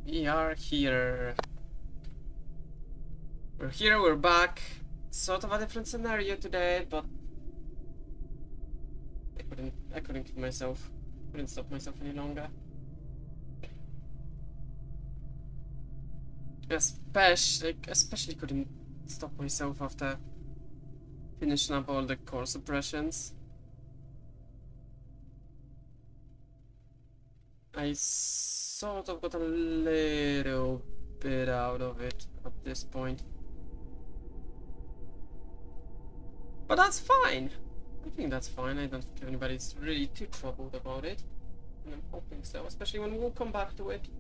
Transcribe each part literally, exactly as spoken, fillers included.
We are here. We're here, we're back. Sort of a different scenario today, but I couldn't I couldn't keep myself. Couldn't stop myself any longer. Especially especially couldn't stop myself after finishing up all the core suppressions. I sort of got a little bit out of it at this point. But that's fine. I think that's fine. I don't think anybody's really too troubled about it. And I'm hoping so, especially when we'll come back to it.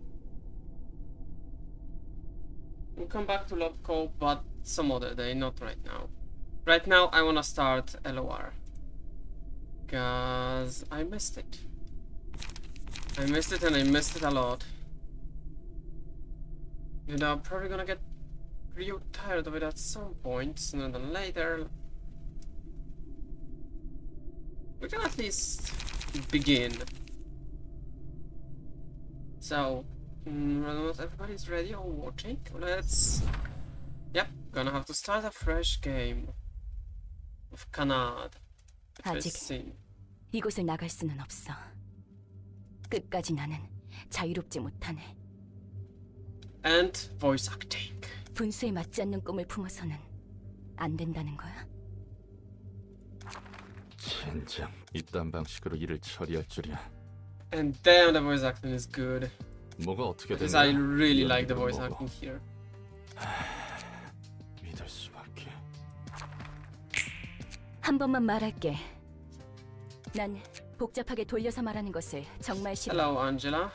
We'll come back to Love Call, but some other day, not right now. Right now, I wanna start L O R. Cause I missed it. I missed it and I missed it a lot. You know, I'm probably gonna get real tired of it at some point, sooner than later. We can at least begin. So, mm, not everybody's ready or watching. Let's... Yep, gonna have to start a fresh game. Of Kanad. 아직 이곳을 나갈 수는 없어. 끝까지 나는 자유롭지 못하네. And voice acting. 분수에 맞지 않는 꿈을 품어서는 안 된다는 거야? 젠장, 이딴 방식으로 일을 처리할 줄이야. And damn, the voice acting is good. 뭐가 어떻게 Because 됐냐? I really like the voice acting here. 믿을 수밖에. 한 번만 말할게. 난 복잡하게 돌려서 말하는 것을 정말 싫어. Hello, Angela.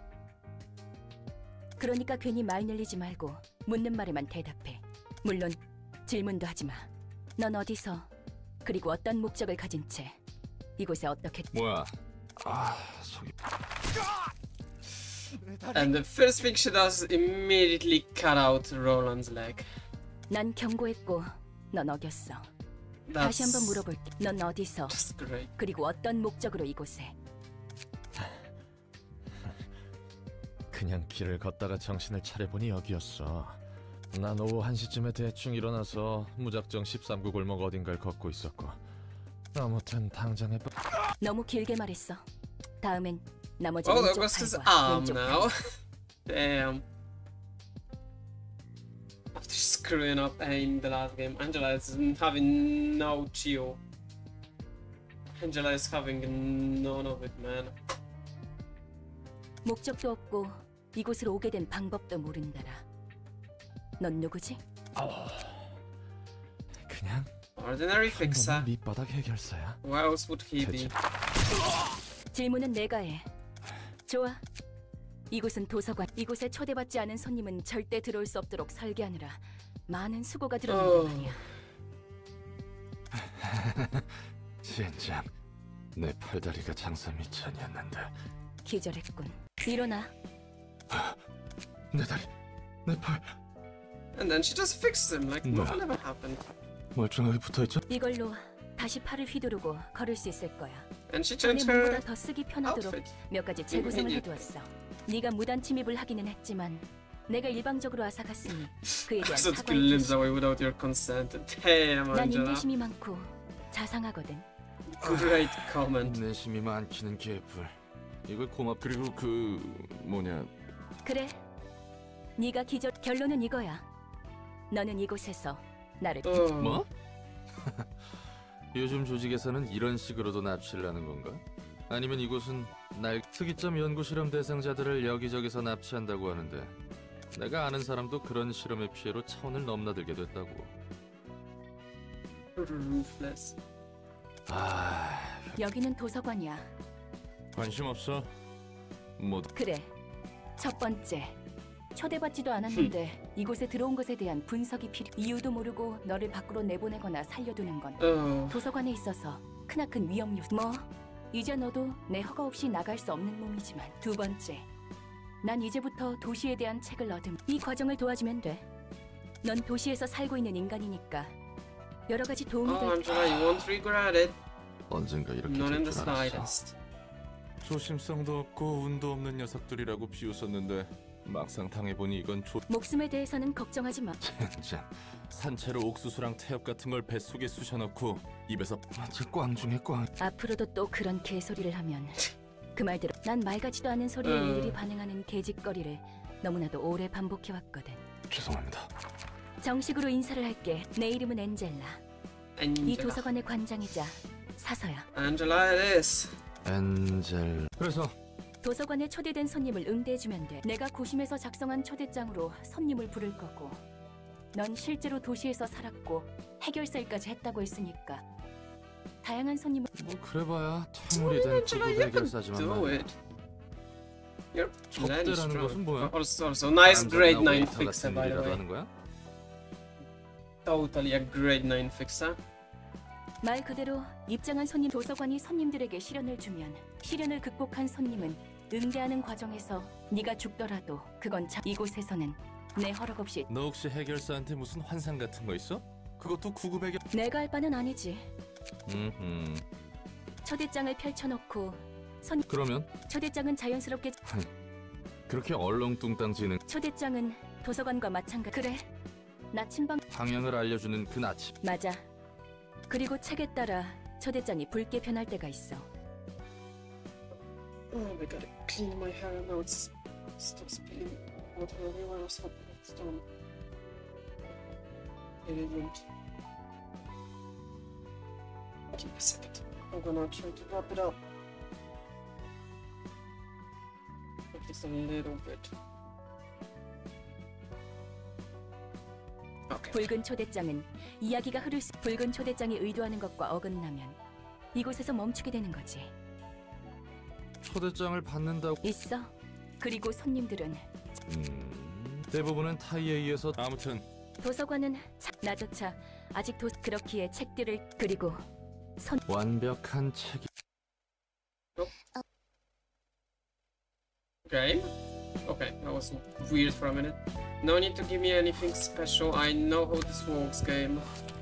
그러니까 괜히 말 늘리지 말고 묻는 말에만 대답해. 물론 질문도 하지 마. 넌 어디서 그리고 어떤 목적을 가진 채 이곳에 어떻게... 뭐야? 아, 속이... And the first thing she does immediately cut out Roland's leg. 난 경고했고 넌 어겼어. That's 다시 한번 물어볼게. 넌 어디서 just great. 그리고 어떤 목적으로 이곳에... 그냥 길을 걷다가 정신을 차려보니 여기였어. 난 오후 한 시쯤에 대충 일어나서 무작정 십삼 구 골목 어딘가를 걷고 있었고. 아무튼 당장에... 너무 길게 말했어. 다음엔 나머지 Oh, that 왼쪽 was his 팔과 arm 왼쪽 now. 팔. Damn. After screwing up in the last game, Angela is having no chill. Angela is having none of it, man. 목적도 없고 이곳으로 오게 된 방법도 모른다라. 넌 누구지? 어... 그냥 Ordinary fixer. 밑바닥 해결사야. Where else would he be? 질문은 내가 해. 좋아. 이곳은 도서관. 이곳에 초대받지 않은 손님은 절대 들어올 수 없도록 설계하느라 많은 수고가 들어있는 거 말이야. 젠장, 내 팔다리가 장사 미천이었는데. 기절했군. 일어나. 내 다리, 내 팔. And then she just fixed him like nothing ever happened. 멀쩡하게 붙어있죠? 이걸로 다시 팔을 휘두르고 걸을 수 있을 거야. And she 전에 changed 몸보다 her 더 쓰기 편하도록 outfit. 몇 가지 재구성을 이게- 해두었어. 네가 무단 침입을 하기는 했지만 내가 일방적으로 앗아갔으니 그에 대한 So took 사과의 your limbs 표시. away without your consent. Damn, 난 Angela. 인내심이 많고 자상하거든. Great comment. 인내심이 많기는 개뿔. 이걸 고맙... 그리고 그... 뭐냐... 그래. 네가 기절... 결론은 이거야. 너는 이곳에서 나를... Oh. 뭐? 요즘 조직에서는 이런 식으로도 납치를 하는 건가? 아니면 이곳은 날 특이점 연구 실험 대상자들을 여기저기서 납치한다고 하는데 내가 아는 사람도 그런 실험의 피해로 차원을 넘나들게 됐다고. Ruthless. 아... 여기는 도서관이야. 관심 없어? 뭐... 그래. 첫 번째. 초대받지도 않았는데 이곳에 들어온 것에 대한 분석이 필요. 이유도 모르고 너를 밖으로 내보내거나 살려두는 건 Oh. 도서관에 있어서 크나큰 위험 요소. 뭐 이제 너도 내 허가 없이 나갈 수 없는 몸이지만. 두 번째. 난 이제부터 도시에 대한 책을 얻음. 이 과정을 도와주면 돼. 넌 도시에서 살고 있는 인간이니까 여러 가지 도움이 Oh, 될 Angela, you won't regret it. 언젠가 이렇게 Not in 될 the 줄 알았어. slightest. 조심성도 없고 운도 없는 녀석들이라고 비웃었는데 막상 당해보니 이건 조... 목숨에 대해서는 걱정하지 마. 젠장. 산채로 옥수수랑 태엽 같은 걸 뱃속에 쑤셔넣고 입에서 마치 꽝 중에 꽝. 앞으로도 또 그런 개소리를 하면 그 말대로 난 말 같지도 않은 소리에 음. 일일이 반응하는 개짓거리를 너무나도 오래 반복해왔거든. 죄송합니다. 정식으로 인사를 할게. 내 이름은 엔젤라. 이 Angela. 도서관의 관장이자 사서야. Angela it is. 엔젤. 그래서 도서관에 초대된 손님을 응대해주면 돼. 내가 고심해서 작성한 초대장으로 손님을 부를 거고, 넌 실제로 도시에서 살았고 해결사일까지 했다고 했으니까 다양한 손님을 뭐 그래봐야 퇴물이 된 구급 해결사지만 Do 말이야. it. You're 접대라는 bloody strong. 것은 뭐야? Also, also nice grade 남자나 nine 웨이터 fixer 같은 by the 일이라도 way. 하는 거야? Totally a grade nine fixer. 말 그대로 입장한 손님. 도서관이 손님들에게 시련을 주면 시련을 극복한 손님은 응대하는 과정에서 네가 죽더라도 그건 참. 이곳에서는 내 허락 없이. 너 혹시 해결사한테 무슨 환상 같은 거 있어? 그것도 구급 해결... 내가 할 바는 아니지. 음, 초대장을 펼쳐놓고 손. 그러면 초대장은 자연스럽게. 그렇게 얼렁뚱땅지는 초대장은 도서관과 마찬가지. 그래. 나침반. 방향을 알려주는 그 나치. 맞아. 그리고 책에 따라 초대장이 붉게 변할 때가 있어. Oh, I gotta clean my hair now. It's stop spilling water everywhere or something. It's done. Irrelevant. Give me a second. I'm gonna try to wrap it up. At least a little bit. Okay. 붉은 초대장은 이야기가 흐를 수. 붉은 초대장이 의도하는 것과 어긋나면 이곳에서 멈추게 되는 거지. 초대장을 받는다고... 있어. 그리고 손님들은 음... 대부분은 타이에 의해서... 아무튼 도서관은 차, 나조차 아직 도 그렇기에 책들을. 그리고 손. 완벽한 책이... Okay. Okay, that was weird for a minute. No need to give me anything special. I know how this works, game.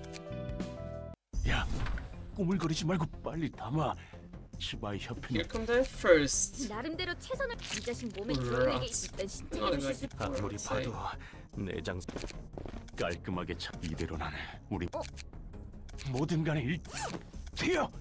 야, 꾸물거리지 말고 빨리 담아. 치바이 협회는 Here come the first. 나름대로 최선을. 이 자식 몸에 Rats. 드러내게 일단 신체를 Not 씻을. exactly 아무리 what I'd say. 봐도 내장 깔끔하게 차. 이대로는 우리 어? 모든 간에 일 튀어.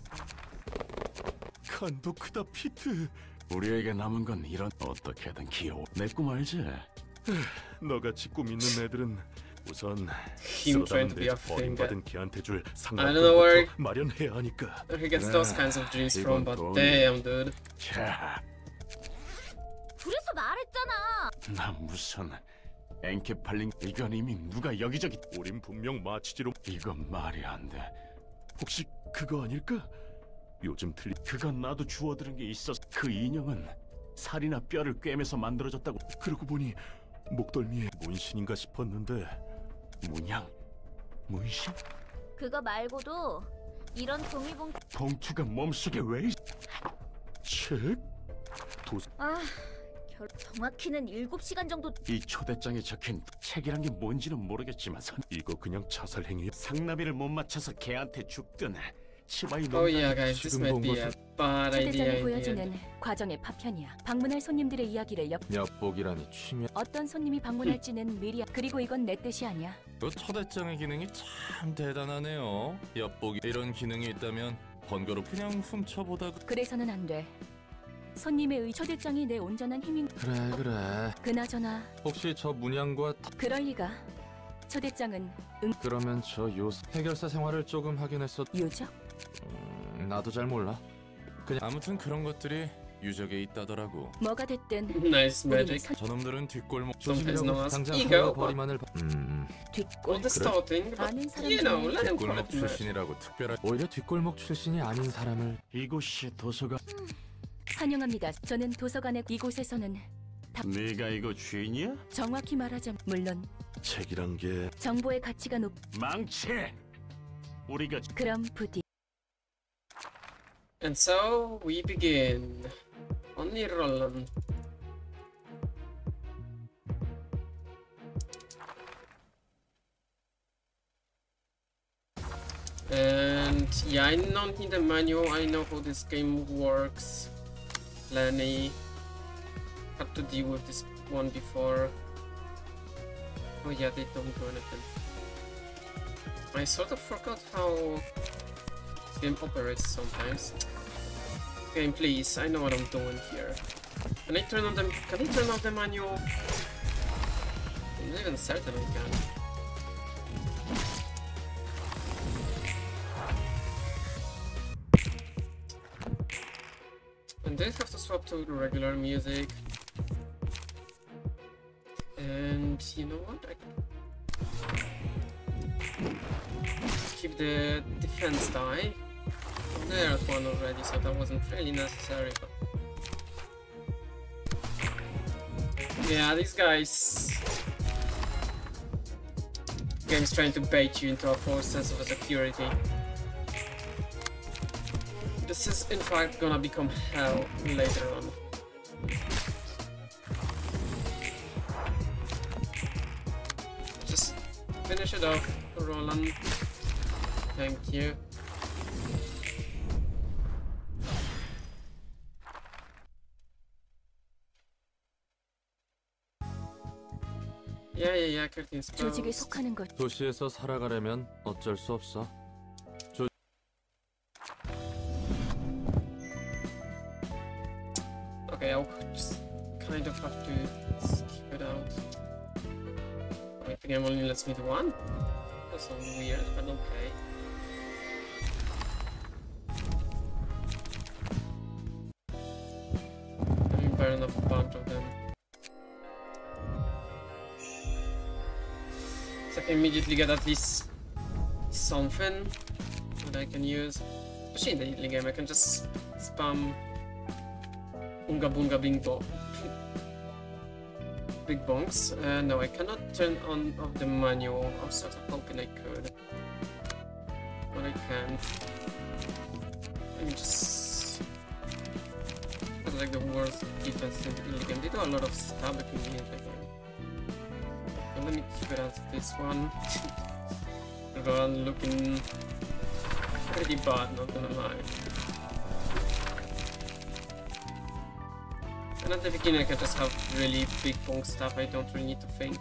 간도 크다 피트. 우리에게 남은 건 이런. 어떻게든 귀여워. 내 꿈 알지? 너같이 꿈 있는 애들은 우선 Him trying to be a 쓸어담은 finger. 버림받은 걔한테 줄 I don't know where 상납금부터 마련해야 하니까. he gets those kinds of dreams from, but 이건 돈. damn, dude. 자, 그래서 말했잖아. 나 무슨 엔케팔링. 이건 이미 누가 여기저기. 우린 분명 마취지로. 이건 말이 안 돼. 혹시 그거 아닐까? 요즘 틀리. 그건 나도 주워들은 게 있었어. 그 인형은 살이나 뼈를 꿰매서 만들어졌다고. 그러고 보니 목덜미에 문신인가 싶었는데. 문양? 문신? 그거 말고도 이런 종이봉투. 봉투가 몸속에 왜 있... 책? 도... 아, 결... 정확히는 일곱 시간 정도. 이 초대장에 적힌 책이란 게 뭔지는 모르겠지만 선... 이거 그냥 자살 행위. 상나비를 못 맞춰서 걔한테 죽든 치바이 Oh 농담. yeah, guys, this 지금 might 본 be a 것은- bad idea. 초대장이 in the 보여주는 end. 과정의 파편이야. 방문할 손님들의 이야기를 엿. 엿보기라니 취미... 어떤 손님이 방문할지는 미리. 그리고 이건 내 뜻이 아니야. 그 초대장의 기능이 참 대단하네요. 엿보기 이런 기능이 있다면 번거롭 그냥 훔쳐보다가... 그래서는 안 돼. 손님의 의. 초대장이 내 온전한 힘인. 그래 그래. 그나저나 혹시 저 문양과 타... 그럴 리가. 초대장은 그러면 저 요 해결사 생활을 조금 하긴 했었... 유적? 음, 나도 잘 몰라. 그냥 아무튼 그런 것들이 유적에 있다더라고. 뭐가 됐든 Nice 우리는 magic. 선 저놈들은 뒷골목 Sometimes known 조심이라고 as 당장 ego, 하고 버리만을 봐. 음, 뒷골. All the starting, but 아는 사람 you know, 중에 let him 뒷골목 talk, man. 출신이라고 특별한... 오히려 뒷골목 출신이 아닌 사람을... 이곳이 도서관. 환영합니다. 저는 도서관에. 이곳에서는 네가 이거 주인이야? 정확히 말하자면 물론 책이란 게 정보의 가치가 높. 망치. 우리가 그럼 부디. And so we begin. Only Roland. And yeah, I don't need a manual. I know how this game works. Lenny had to deal with this one before. Oh yeah, they don't do anything. I sort of forgot how this game operates sometimes. Game, please, I know what I'm doing here. Can I turn on them? Can I turn off the manual? I'm not even certain I can. And they have to swap to regular music. And you know what? I keep the defense die. There's one already, so that wasn't really necessary. But yeah, these guys. Game's trying to bait you into a false sense of security. This is in fact gonna become hell later on. Just finish it off, Roland. Thank you. Yeah, yeah, yeah, curtains 조직에 closed. 속하는 것. 도시에서 살아가려면 어쩔 수 없어. 조... Okay, I'll just kind of have to skip it out. Wait, the game only lets me do one? That's so weird, but okay. Let me burn up a bunch of them. So I can immediately get at least something that I can use. Especially in the Italy game, I can just spam Unga Bunga Bing Bo. Big bonks. Uh, no, I cannot turn on off the manual. I was sort of hoping I could. But I can't. Let me just... That's like the worst defense in the Italy game. They do a lot of stabbing in the Italy game. So let me keep it as this one. Run looking pretty bad, not gonna lie. And at the beginning I can just have really big bonk stuff, I don't really need to think.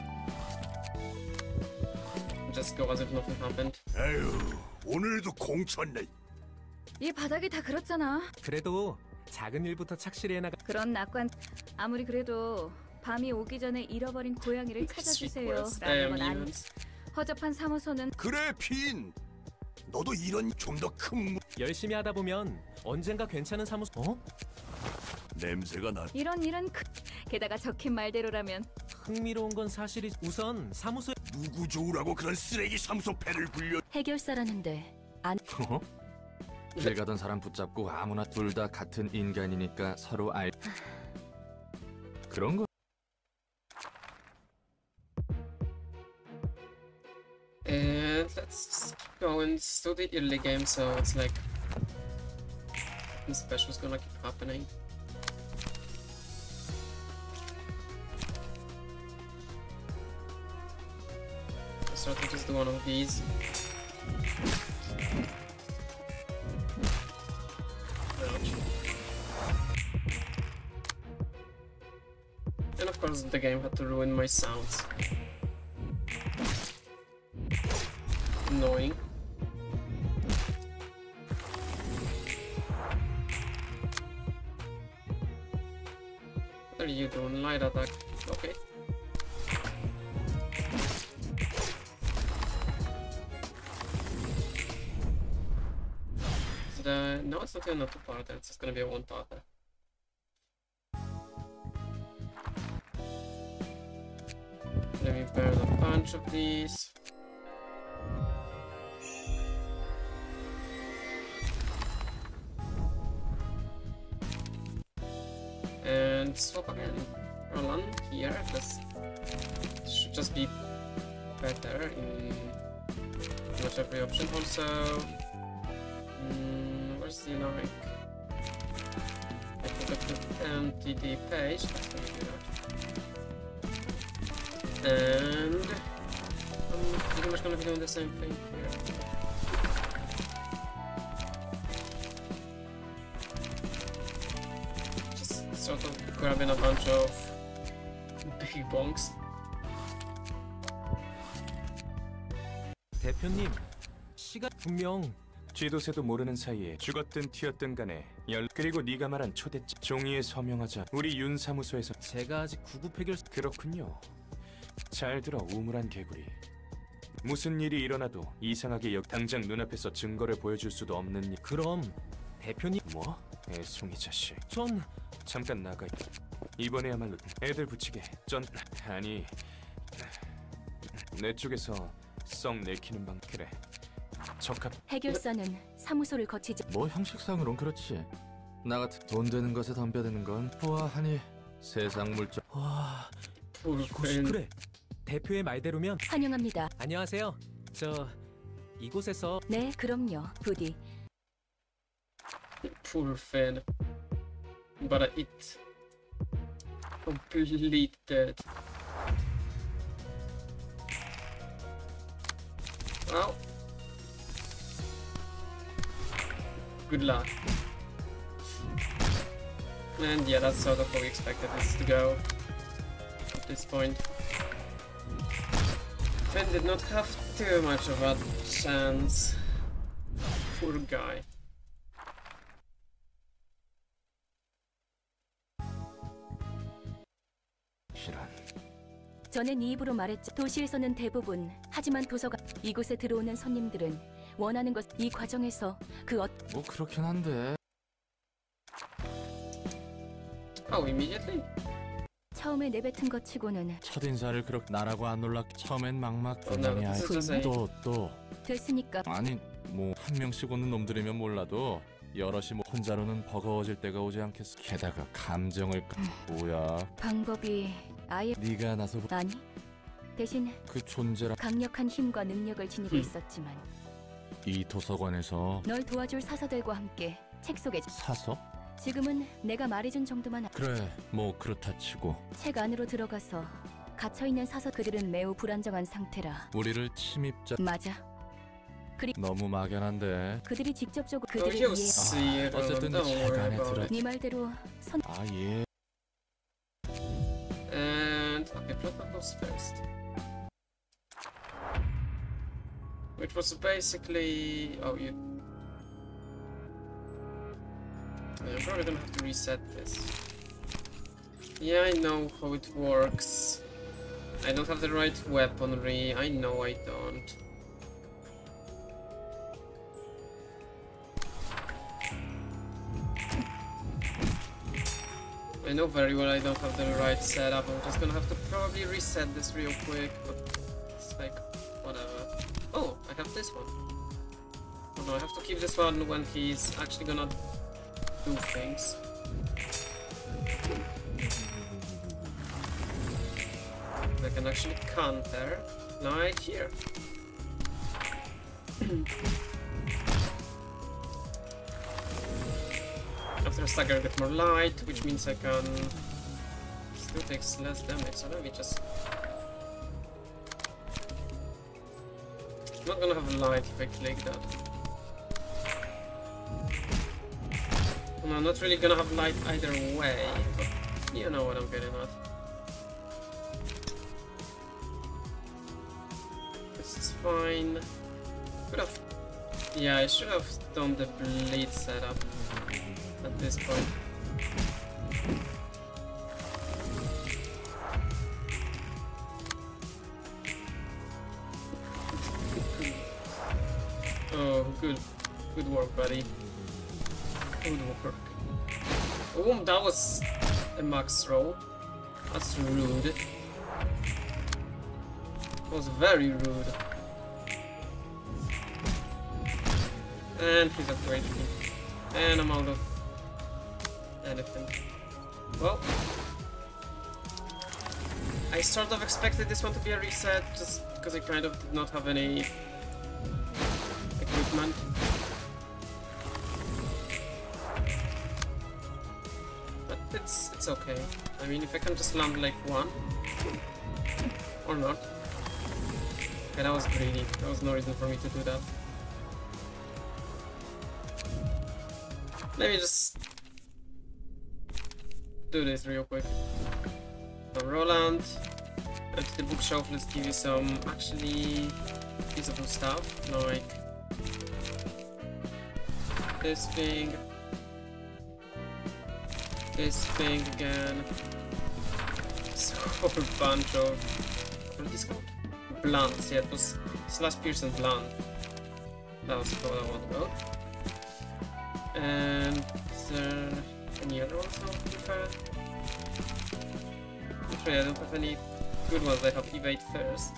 Just go as if nothing happened. 에휴, 오늘도 공쳤네. 이 바닥이 다 그렇잖아. 그래도 작은 일부터 착실히 해나가. 그런 낙관 아무리 그래도 밤이 오기 전에 잃어버린 고양이를 찾아주세요. Sequels, 라는 damn 건 아니. humans. 허접한 사무소는 그래, 핀. 너도 이런 좀 더 큰 열심히 하다 보면 언젠가 괜찮은 사무소. 어? 냄새가 나. 이런 일은 크... 게다가 적힌 말대로라면 흥미로운 건 사실이 우선 사무소에 누구 좋으라고 그런 쓰레기 사무소 배를 굴려. 해결사라는데 안. 어? 길 가던 사람 붙잡고 아무나 둘 다 같은 인간이니까 서로 알... 그런 거... And let's just keep going. It's still the early game, so it's like the special's gonna keep happening. So I just do one of these. Ouch. And of course the game had to ruin my sounds. Annoying. What are you doing? Light attack. Okay. Is it a... No, it's not even a two-parter, it's just gonna be a one-parter. Let me burn a bunch of these. And swap again. Roland here. This should just be better in pretty much every option. Also, mm, where's the Narek? I forgot to empty the page. That's gonna do that. And I'm pretty much gonna be doing the same thing here. Sort of grabbing a bunch of few bonks. 대표님, 시간 분명 쥐도 새도 모르는 사이에 죽었든 튀었든 간에 열 그리고 네가 말한 초대장 종이에 서명하자. 우리 윤 사무소에서 제가 아직 구급 해결 그렇군요. 잘 들어 우물한 개구리. 무슨 일이 일어나도 이상하게 역 당장 눈앞에서 증거를 보여줄 수도 없는 일. 그럼 대표님 뭐? 애송이 자식. 전 잠깐 나가. 이번에야말로 애들 붙이게. 전 아니 내 쪽에서 썩 내키는 방. 그래. 적합. 해결사는 사무소를 거치지. 뭐 형식상으론 그렇지. 나 같은 돈 되는 것에 덤벼드는 건 보아하니 세상 물정. 와, Poor 이곳이 Finn. 그래. 대표의 말대로면 환영합니다. 안녕하세요. 저 이곳에서 네, 그럼요. 부디. Poor Finn. Bara it. Complete dead. Well. Good luck. And yeah, that's sort of how we expected this to go at this point. Finn did not have too much of a chance. Poor guy. 실한. 전에 네 입으로 말했지. 도시에서는 대부분, 하지만 도서관 이곳에 들어오는 손님들은 원하는 것. 이 과정에서 그 어. 뭐 그렇긴 한데. Oh, immediately? 처음에 내뱉은 것 치고는 첫 인사를 그렇게 나라고 안 놀라. 처음엔 막막 Oh no, 분명히 this is just a... 또또 됐으니까. 아니 뭐 한 명씩 오는 놈들이면 몰라도 여럿이 뭐 혼자로는 버거워질 때가 오지 않겠어. 게다가 감정을 까- 뭐야? 방법이 아예 네가 나서 아니. 대신 그 존재라. 강력한 힘과 능력을 지니고 음. 있었지만 이 도서관에서 널 도와줄 사서들과 함께 책 속에 사서? 지금은 내가 말해준 정도만 알- 그래 뭐 그렇다 치고 책 안으로 들어가서 갇혀있는 사서 그들은 매우 불안정한 상태라. 우리를 침입자 맞아. 너무 막연한데. 그들이 직접적으로 Oh, 그들을 you'll 이해. see it. 어쨌든 Don't 책 worry 안에 about 들어. it. 네 말대로 선 아 예. And okay, protocols first. Which was basically oh you. I'm probably gonna have to reset this. Yeah, I know how it works. I don't have the right weaponry. I know I don't. I know very well I don't have the right setup. I'm just gonna have to probably reset this real quick, but it's like, whatever. Oh, I have this one. Oh no, I have to keep this one when he's actually gonna do things. I can actually counter right here. After a stagger I get more light, which means I can still takes less damage, so let me just... I'm not gonna have light if I click that. And I'm not really gonna have light either way, but you know what I'm getting at. This is fine. Could have... Yeah, I should have done the bleed setup at this point. Oh, good. Good work, buddy. Good work. Oh, that was a max throw. That's rude. That was very rude. And he's at great speed. And I'm out of anything. Well, I sort of expected this one to be a reset just because I kind of did not have any equipment. But it's it's okay. I mean, if I can just land like one or not. Okay, that was greedy. There was no reason for me to do that. Let me just do this real quick. from Roland. And to the bookshelf, let's give you some actually usable stuff, like this thing, this thing again, this whole bunch of, what is this called? Blunts, yeah, it was Slash Pearson blunt. That was what I want to go. And is there any other ones now prepared? Actually, I don't have any good ones. I have evade first.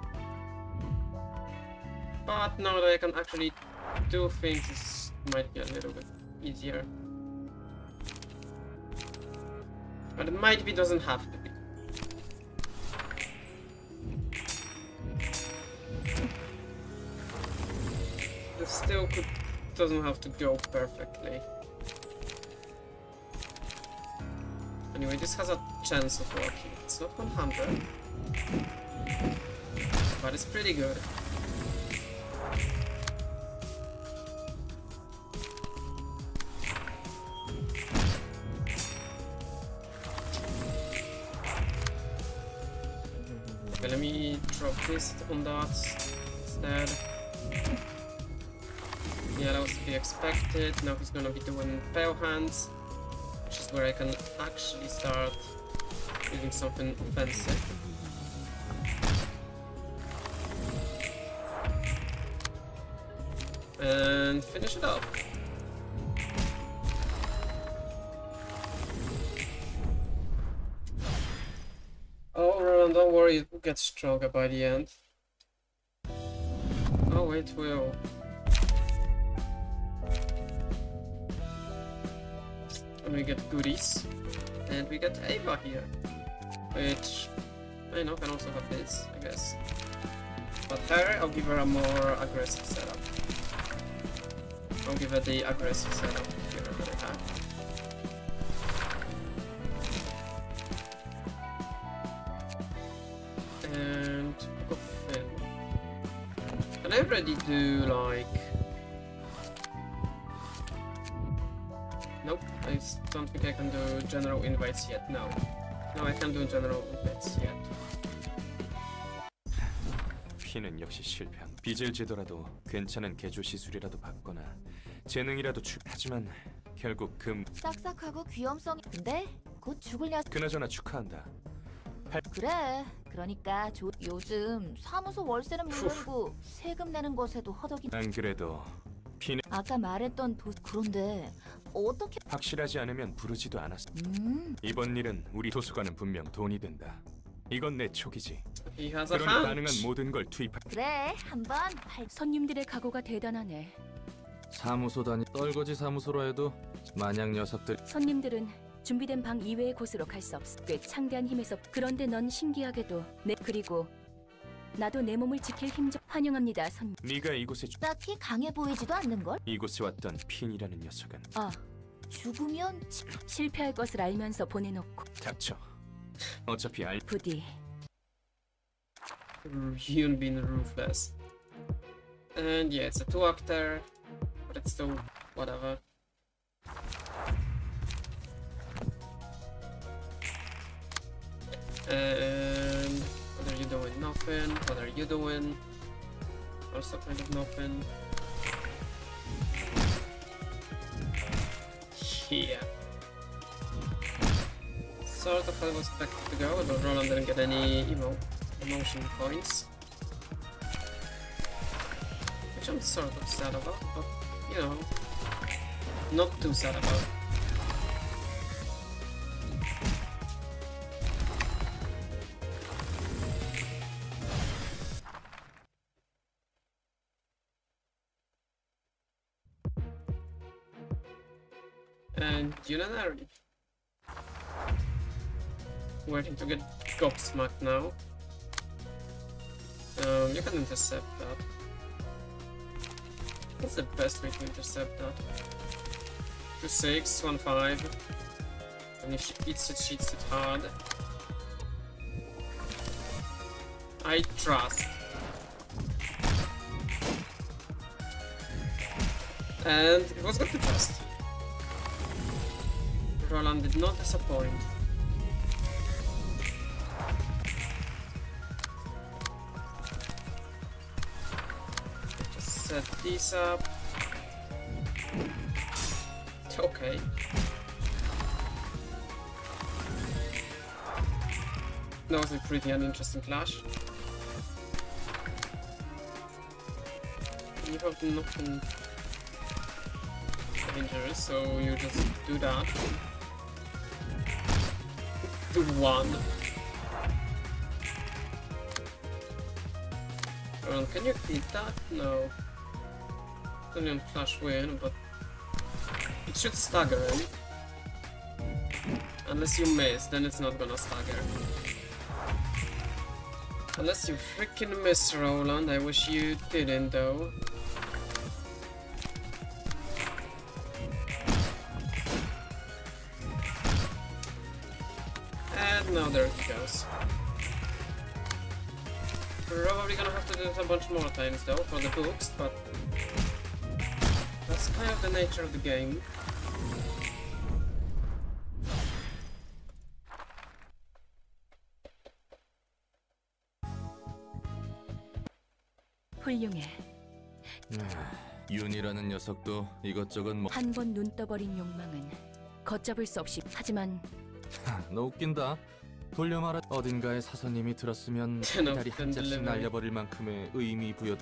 But now that I can actually do things, this might be a little bit easier. But it might be, doesn't have to be. It still could, doesn't have to go perfectly. Anyway, this has a chance of working. It's not one hundred, but it's pretty good. Okay, let me drop this on that instead. Yeah, that was to be expected. Now he's gonna be doing pale hands, which is where I can actually start doing something offensive. And finish it off. Oh, Roland, don't worry, it will get stronger by the end. Oh, it will. And we get goodies. And we get Ava here. Which, I know, can also have this, I guess. But her, I'll give her a more aggressive setup. I'll give her the aggressive setup here that I have. And Book of Finn. Can I already do like... Nope, I don't think I can do general invites yet. No. No, I can't do general invites yet. 피는 역시 실패한. 빚을 지더라도 괜찮은 개조 시술이라도 받거나 재능이라도 주. 하지만 결국 금. 싹싹하고 귀염성이. 근데 곧 죽을 녀석. 그나저나 축하한다. 팔... 그래. 그러니까 조... 요즘 사무소 월세는 물론이고 세금 내는 것에도 허덕이. 안 그래도 피는. 아까 말했던 도. 그런데 어떻게? 확실하지 않으면 부르지도 않았어. 음. 이번 일은 우리 도서관은 분명 돈이 된다. 이건 내 촉이지. He has a 그러니 hunch. 가능한 모든 걸 투입할. 그래, 한번 할. 손님들의 각오가 대단하네. 사무소 다니 떨거지 사무소로 해도 마냥 녀석들. 손님들은 준비된 방 이외의 곳으로 갈 수 없어. 꽤 창대한 힘에서. 그런데 넌 신기하게도 내 그리고 나도 내 몸을 지킬 힘 좀 환영합니다, 손. 네가 이곳에 주... 딱히 강해 보이지도 않는 걸? 이곳에 왔던 핀이라는 녀석은 아, 죽으면 실패할 것을 알면서 보내놓고. 닥쳐. 어차피 알. 부디. You've been ruthless. And yeah, it's a two-actor, but it's still whatever. And what are you doing? Nothing. What are you doing? Also kind of nothing. Yeah. Sort of I was expected to go, but Roland didn't get any emo emotion points. Which I'm sort of sad about, but you know, not too sad about. And Yunanari. Waiting to get gobsmacked now. Um, you can intercept that. What's the best way to intercept that? two six, one five. And if she eats it, she eats it hard. I trust. And it was good to trust. Roland did not disappoint. set these up. Okay. That was a pretty uninteresting clash. You have nothing dangerous, so you just do that. Do one. Well, can you beat that? No. It's only on flash win, but it should stagger him. Unless you miss, then it's not gonna stagger. Unless you freaking miss, Roland. I wish you didn't, though. And now there he goes. Probably gonna have to do it a bunch more times, though, for the books, but that's kind of the nature of the game. 훌륭해. 윤이라는 녀석도 이것저것 뭐... 한 번 눈 떠버린 욕망은 걷잡을 수 없이. 하지만 너 웃긴다. 돌려 말하 어딘가에 사서님이 들었으면 쟤는 다리 한 짝씩 든든해. 날려버릴 만큼의 의미 부여.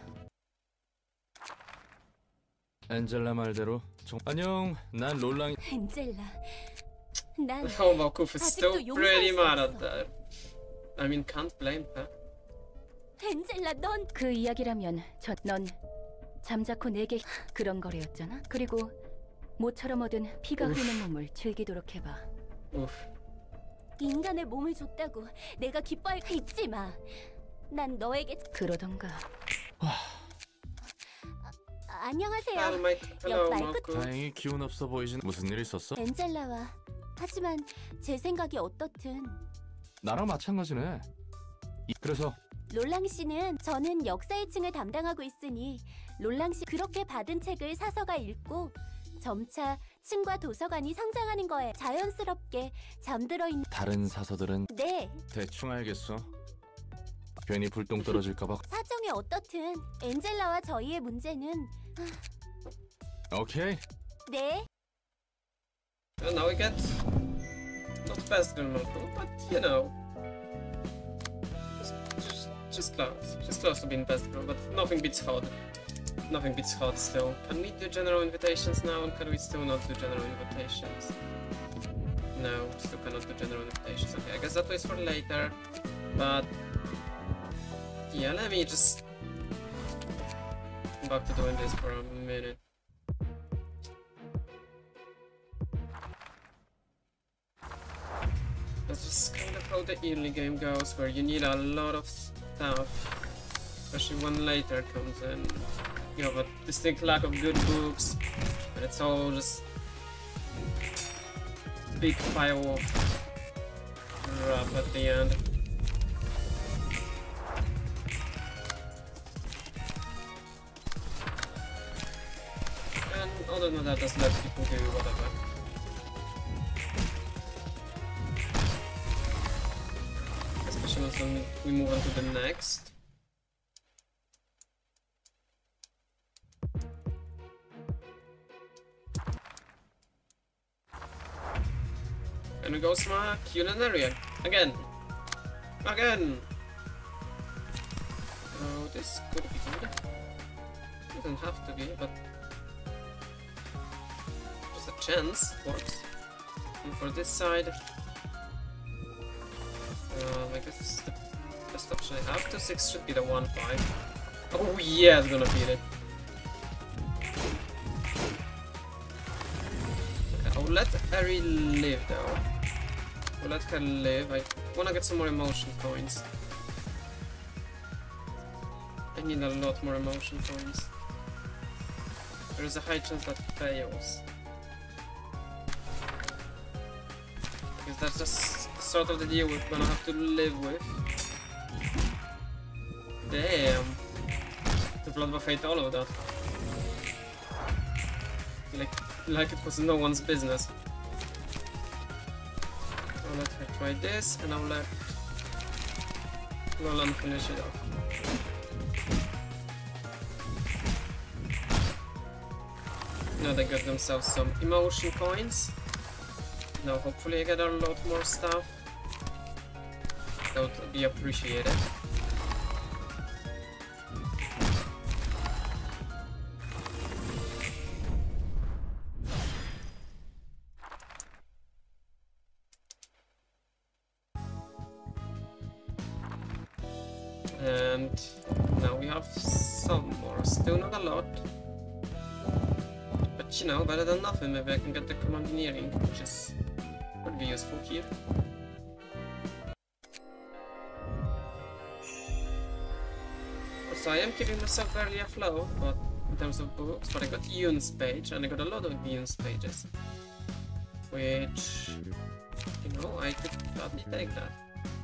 엔젤라 말대로 정... 안녕. 난 롤랑. 엔젤라, 난 How about Kuf is still 아직도 pretty 용서할 수 mad at 없어. that. I mean, can't blame her. 엔젤라, 넌 그 이야기라면 저 넌 잠자코 내게 그런 거래였잖아. 그리고 모처럼 얻은 피가 우프. 흐르는 몸을 즐기도록 해봐. Oof. 인간의 몸을 줬다고 내가 기뻐할 잊지 마. 난 너에게 그러던가. 아, 안녕하세요. Hello, Mike. Hello, 옆 말고 Marco. 다행히 기운 없어 보이신. 무슨 일 있었어? 엔젤라와. 하지만 제 생각이 어떻든 나랑 마찬가지네. 이- 그래서 롤랑 씨는 저는 역사의 층을 담당하고 있으니 롤랑 씨 그렇게 받은 책을 사서가 읽고 점차 층과 도서관이 성장하는 거에 자연스럽게 잠들어 있는. 다른 사서들은 네, 대충 알겠어. 괜히 불똥 떨어질까봐. 사정이 어떻든 엔젤라와 저희의 문제는. 오케이. 네. And now we get not best girl Marco, but you know, just, just, just close, just close to being best girl. But nothing beats hot. Nothing beats hot still. Can we do general invitations now? And can we still not do general invitations? No, still cannot do general invitations. Okay, I guess that was for later. But yeah, let me just come back to doing this for a minute. That's just kind of how the early game goes, where you need a lot of stuff, especially when later comes in. You have a distinct lack of good books, and it's all just big pile of crap at the end. And other than that, just let people do whatever. Especially once when we move on to the next. And we go smack culinary again. Again! Oh, this could be good. Doesn't have to be, but just a chance works. And for this side, uh, I guess this is the best option I have. two six should be the one five. Oh yeah, it's gonna beat it. Okay, I'll let Eri live though. I'll let her live. I wanna get some more emotion coins. I need a lot more emotion coins. There is a high chance that fails. Because that's just sort of the deal we're gonna have to live with. Damn. The bloodbath ate all of that. Like, like it was no one's business. I'll let her try this, and I'll let Roland finish it off. Now they got themselves some emotion coins. Now hopefully I get a lot more stuff. That would be appreciated. And now we have some more, still not a lot. But you know, better than nothing. Maybe I can get the commandeering, which is would be useful here. So I am keeping myself barely afloat, but in terms of books, but I got Yoon's page, and I got a lot of Yoon's pages. Which, you know, I could probably take that.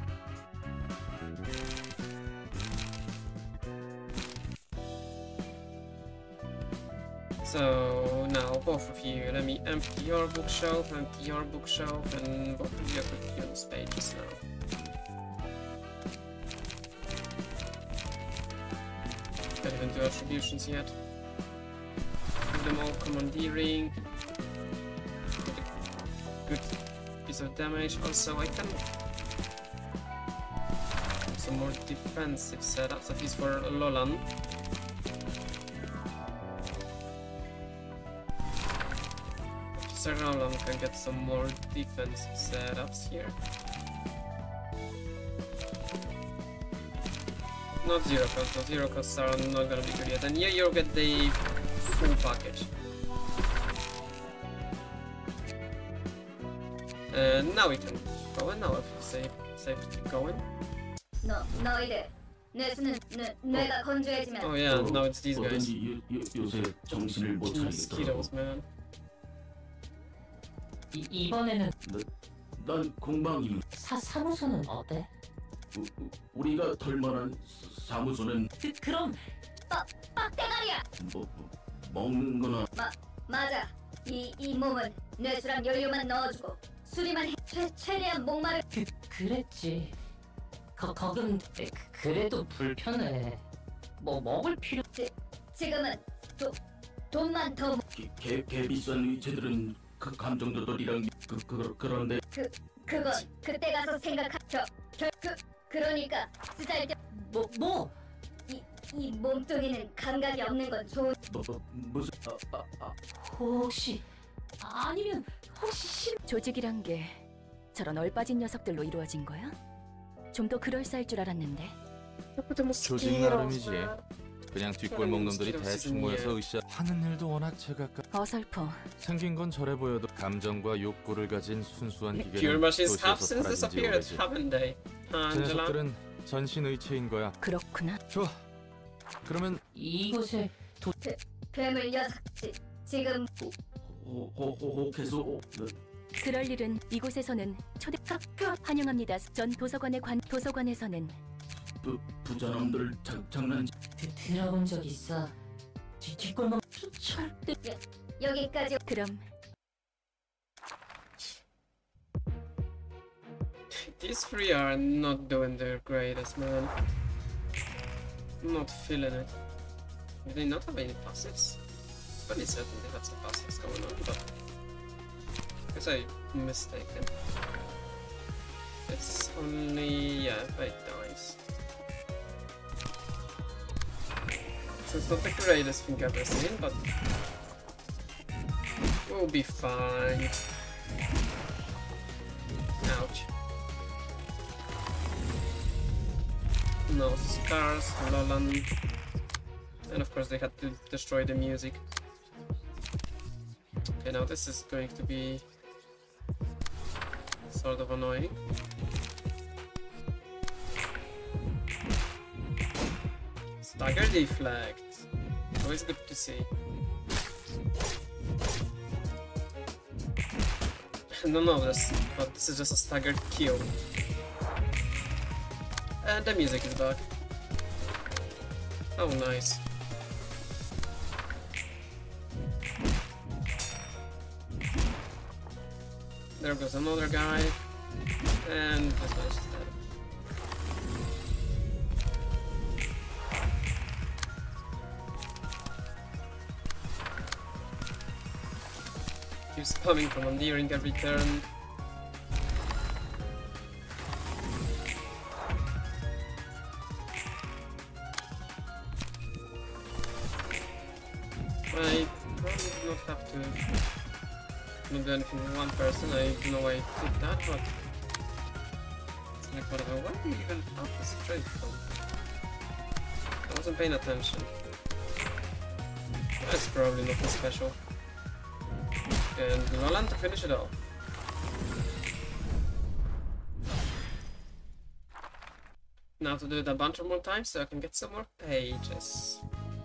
So now both of you, let me empty your bookshelf, empty your bookshelf, and both of you have Yoon's pages now. Can't even do attributions yet. Give them all commandeering. Get a good piece of damage. Also, I can some more defensive setups, at least for Lolan. Sir Roland can get some more defensive setups here. Not zero cost, no zero costs are not gonna be good yet. And yeah, you'll get the full package. And now we can go in now if you say safe to keep going. No, 너희들 뇌수는 뇌 뇌가 건조해지면. Oh yeah, now it's these guys. 어쩐지 요, 요, 요새 정신을 못 Mosquitoes, 차리겠더라고. man. 이, 이번에는 난 공방이 사, 사무소는 어때? 우, 우, 우리가 털 만한 사무소는 그, 그럼 빡 빡대가리야. 뭐, 뭐 먹는 거나 마 맞아. 이 이 몸은 뇌수랑 연료만 넣어주고 수리만 해. 최 최대한 목마를. 그, 그랬지. 거, 거긴 그, 그래도 불편해. 뭐 먹을 필요. 지, 지금은 도, 돈만 더. 개, 개, 개 비싼 의체들은 그 감정도돌이랑 그, 그 그런데 그 그건 그때 가서 생각하. 저그 그러니까 쓰잘데. 뭐 뭐? 이 이 몸뚱이는 감각이 없는 건 좋은. 뭐, 뭐 무슨 아, 아, 아. 혹시 아니면 혹시 심... 조직이란 게 저런 얼빠진 녀석들로 이루어진 거야? 좀 더 그럴싸할 줄 알았는데. 조직 나름이지. 그냥 뒷골목 놈들이 대충 모여서 으쌰 하는 일도 워낙 제각각. 어설퍼. 생긴 건 저래 보여도 감정과 욕구를 가진 순수한 Fuel 기계는 machines have 도시에서 since 사라진 지 disappeared, 오래지. haven't they? 그 Angela? 녀석들은 전신 의체인 거야. 그렇구나. 좋아. 그러면 이곳에 도... 그, 괴물 녀석. 지, 지금 호호호호해서 그럴 일은 이곳에서는 초대 환영합니다. 전 도서관의 관 도서관에서는 부 부자놈들 장 장난. 드, 들어본 적 있어. 뒤 뒷골목 절대. 여기까지. 그럼 These three are not doing their greatest, man. I'm not feeling it. Do they not have any passives? Pretty certain they have some passives going on, but I guess I'm mistaken. It's only, yeah, eight dice. So it's not the greatest thing I've ever seen, but we'll be fine. Ouch. No scars to Lolan. And of course they had to destroy the music. Okay, now this is going to be sort of annoying. Stagger deflect. Always good to see. None of this, but this is just a staggered kill. And the music is back. Oh, nice. There goes another guy. And this guy's just dead. keep spamming commandeering every turn. I probably do not have to do anything with one person. I don't know why I did that, but it's like whatever. Why do you even have this trade from? I wasn't paying attention. That's probably nothing special. And Nolan to finish it off. Now to do it a bunch of more times so I can get some more pages.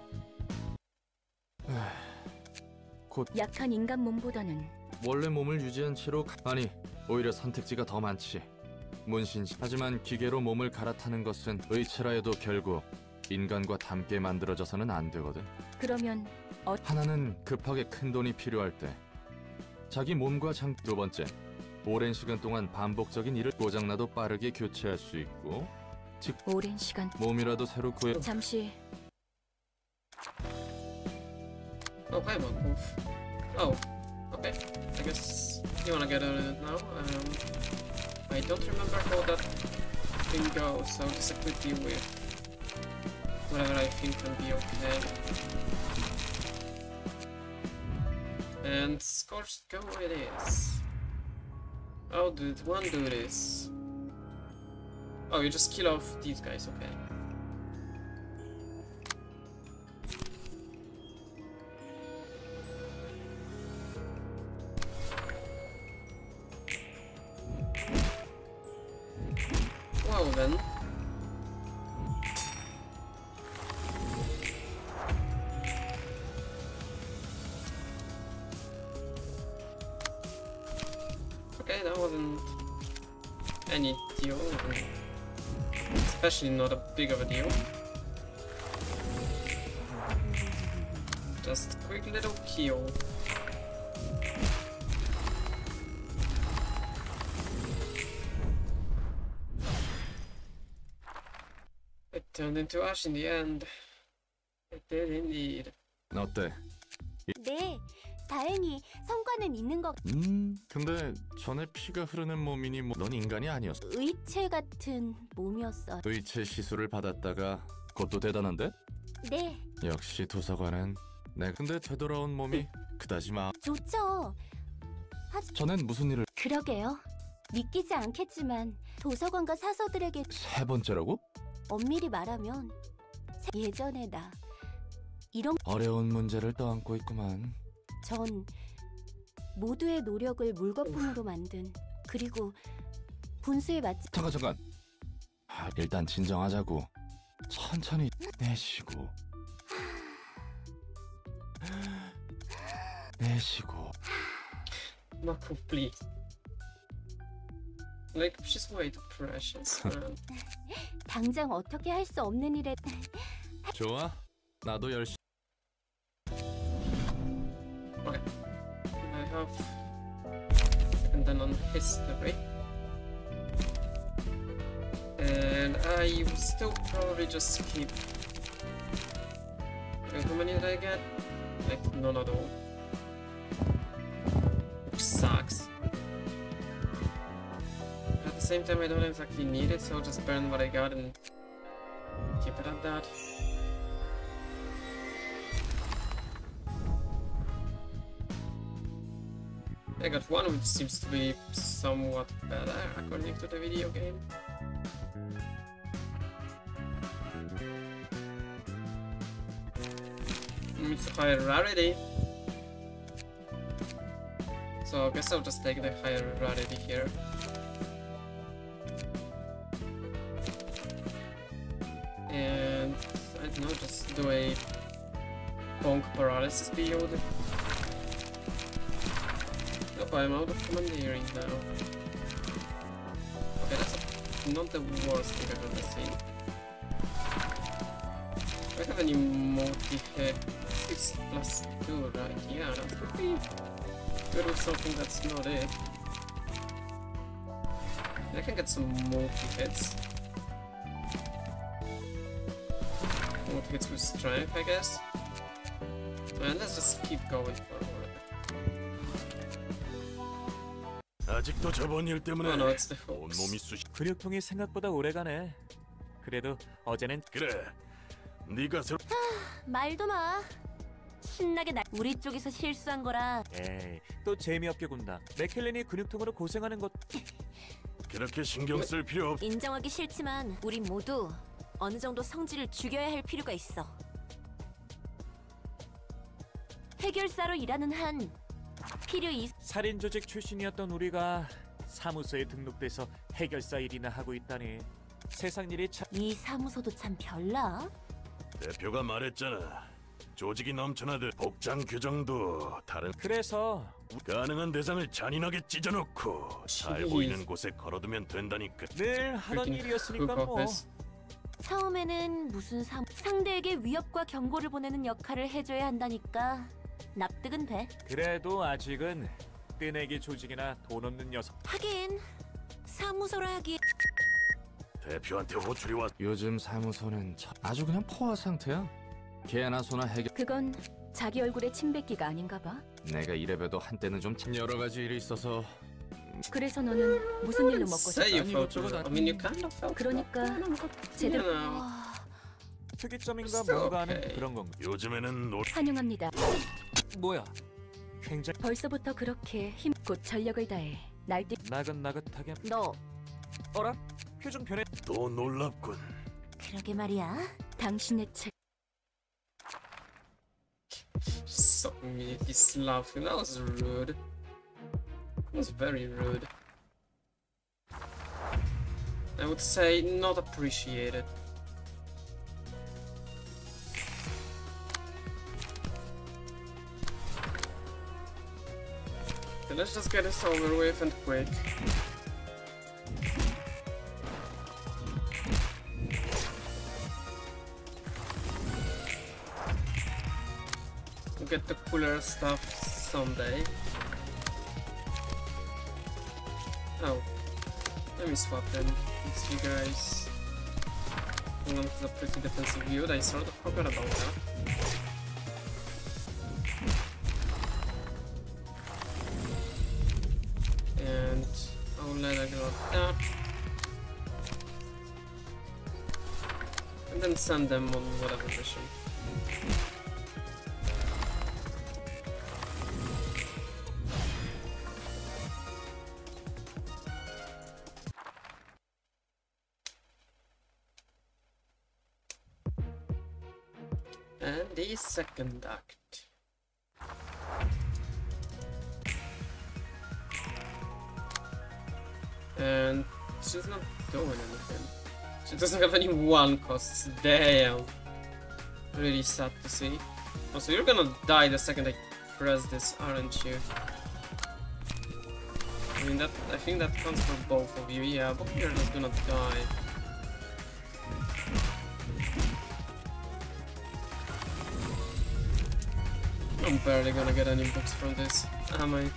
곧 약한 인간 몸보다는 원래 몸을 유지한 채로 가- 아니 오히려 선택지가 더 많지. 문신시 하지만 기계로 몸을 갈아타는 것은 의체라 해도 결국 인간과 닮게 만들어져서는 안 되거든. 그러면 어... 하나는 급하게 큰 돈이 필요할 때 자기 몸과 장... 두 번째 오랜 시간 동안 반복적인 일을 고장나도 빠르게 교체할 수 있고 즉 오랜 시간 몸이라도 새로 구해 잠시 Oh, hi, Monwolf. Oh, okay. I guess you wanna get on it now. Um, I don't remember how that thing goes, so I'll just equip you with whatever I think can be okay. And Scorched Go it is. How did one do this? Oh, you just kill off these guys, okay. Well then. Okay, that wasn't any deal, especially not a big of a deal. Just a quick little kill. It turned into ash in the end. It did indeed. 어때? 네, 다행히 성과는 있는 것. 음, 근데 전에 피가 흐르는 몸이니 뭐 넌 인간이 아니었어. 의체 같은 몸이었어. 의체 시술을 받았다가 그것도 대단한데? 네, 역시 도서관은 내 근데 되돌아온 몸이 그다지 마. 좋죠. 하지. 전엔 무슨 일을 그러게요. 믿기지 않겠지만 도서관과 사서들에게 세 번째라고? 엄밀히 말하면 세- 예전에 나 이런 어려운 문제를 떠안고 있구만. 전 모두의 노력을 물거품으로 만든 그리고 분수에 맞지. 잠깐 잠깐. 아, 일단 진정하자고. 천천히 내쉬고. 내쉬고. Mako, please. Like, she's way too precious, man. 당장 어떻게 할 수 없는 일에 좋아. 나도 열심히. Okay. I have. And then on history. And I will still probably just keep. Wait, how many did I get? Like, none at all. Which sucks. At the same time, I don't exactly need it, so I'll just burn what I got and keep it at that. I got one which seems to be somewhat better according to the video game. Mm, It's a higher rarity. So I guess I'll just take the higher rarity here. And I don't know, just do a bonk paralysis build. Oh, I'm out of commandeering now. Okay, that's a, not the worst thing I've ever seen. Do I have any multi-hit? six plus two, right? Yeah, that could be good with something that's not it. I can get some multi-hits. Multi-hits with strength, I guess. And let's just keep going forward. 아직도 저번 일 때문에 Oh no, it's the 온몸이 쑤시. 근육통이 생각보다 오래가네. 그래도 어제는 그래. 네가 새. 말도 마. 신나게 날. 우리 쪽에서 실수한 거라. 에이, 또 재미없게 군다. 맥켈린이 근육통으로 고생하는 것. 그렇게 신경 쓸 필요 없. 인정하기 싫지만 우리 모두 어느 정도 성질을 죽여야 할 필요가 있어. 해결사로 일하는 한 필요 이. 살인 조직 출신이었던 우리가 사무소에 등록돼서 해결사 일이나 하고 있다니. 세상 일이 참. 이 사무소도 참 별나. 대표가 말했잖아. 조직이 넘쳐나듯 복장 규정도 다른. 그래서 가능한 대상을 잔인하게 찢어놓고 잘 보이는 곳에 걸어두면 된다니까. 늘 하던 일이었으니까 뭐. 처음에는 무슨 사 상대에게 위협과 경고를 보내는 역할을 해줘야 한다니까 납득은 돼. 그래도 아직은 뜨내기 조직이나 돈 없는 녀석. 하긴 사무소라 하기. 대표한테 호출이 왔. 요즘 사무소는 참- 아주 그냥 포화 상태야. 개나 소나 해결. 그건 자기 얼굴에 침 뱉기가 아닌가 봐. 내가 이래봬도 한때는 좀 참- 여러 가지 일이 있어서. 그래서 너는 무슨 일로 먹고 싶어? Say you felt it. I mean, you kind of felt 그러니까 it. 제대로 You know. 특이점인가 Still 뭔가 하는 okay. 그런 건가. 요즘에는 노. 환영합니다. 뭐야? 굉장히 벌써부터 그렇게 힘 곧 전력을 다해 날뛰. 나긋나긋하게. 너 어라? 표정 변해. 또 놀랍군. 그러게 말이야. 당신의 책. So he's laughing. That was rude. That was very rude. I would say not appreciated. Okay, let's just get this over with and quick. We'll get the cooler stuff someday. Oh, let me swap them. These two guys. One has a pretty defensive view. I sort of forgot about that. And I'll let I go like that. And then send them on whatever mission. And the second act. And she's not doing anything. She doesn't have any one costs. Damn. Really sad to see. Also, you're gonna die the second I press this, aren't you? I mean, that I think that counts for both of you. Yeah, both of you are just gonna die. I'm barely gonna get any books from this, am I?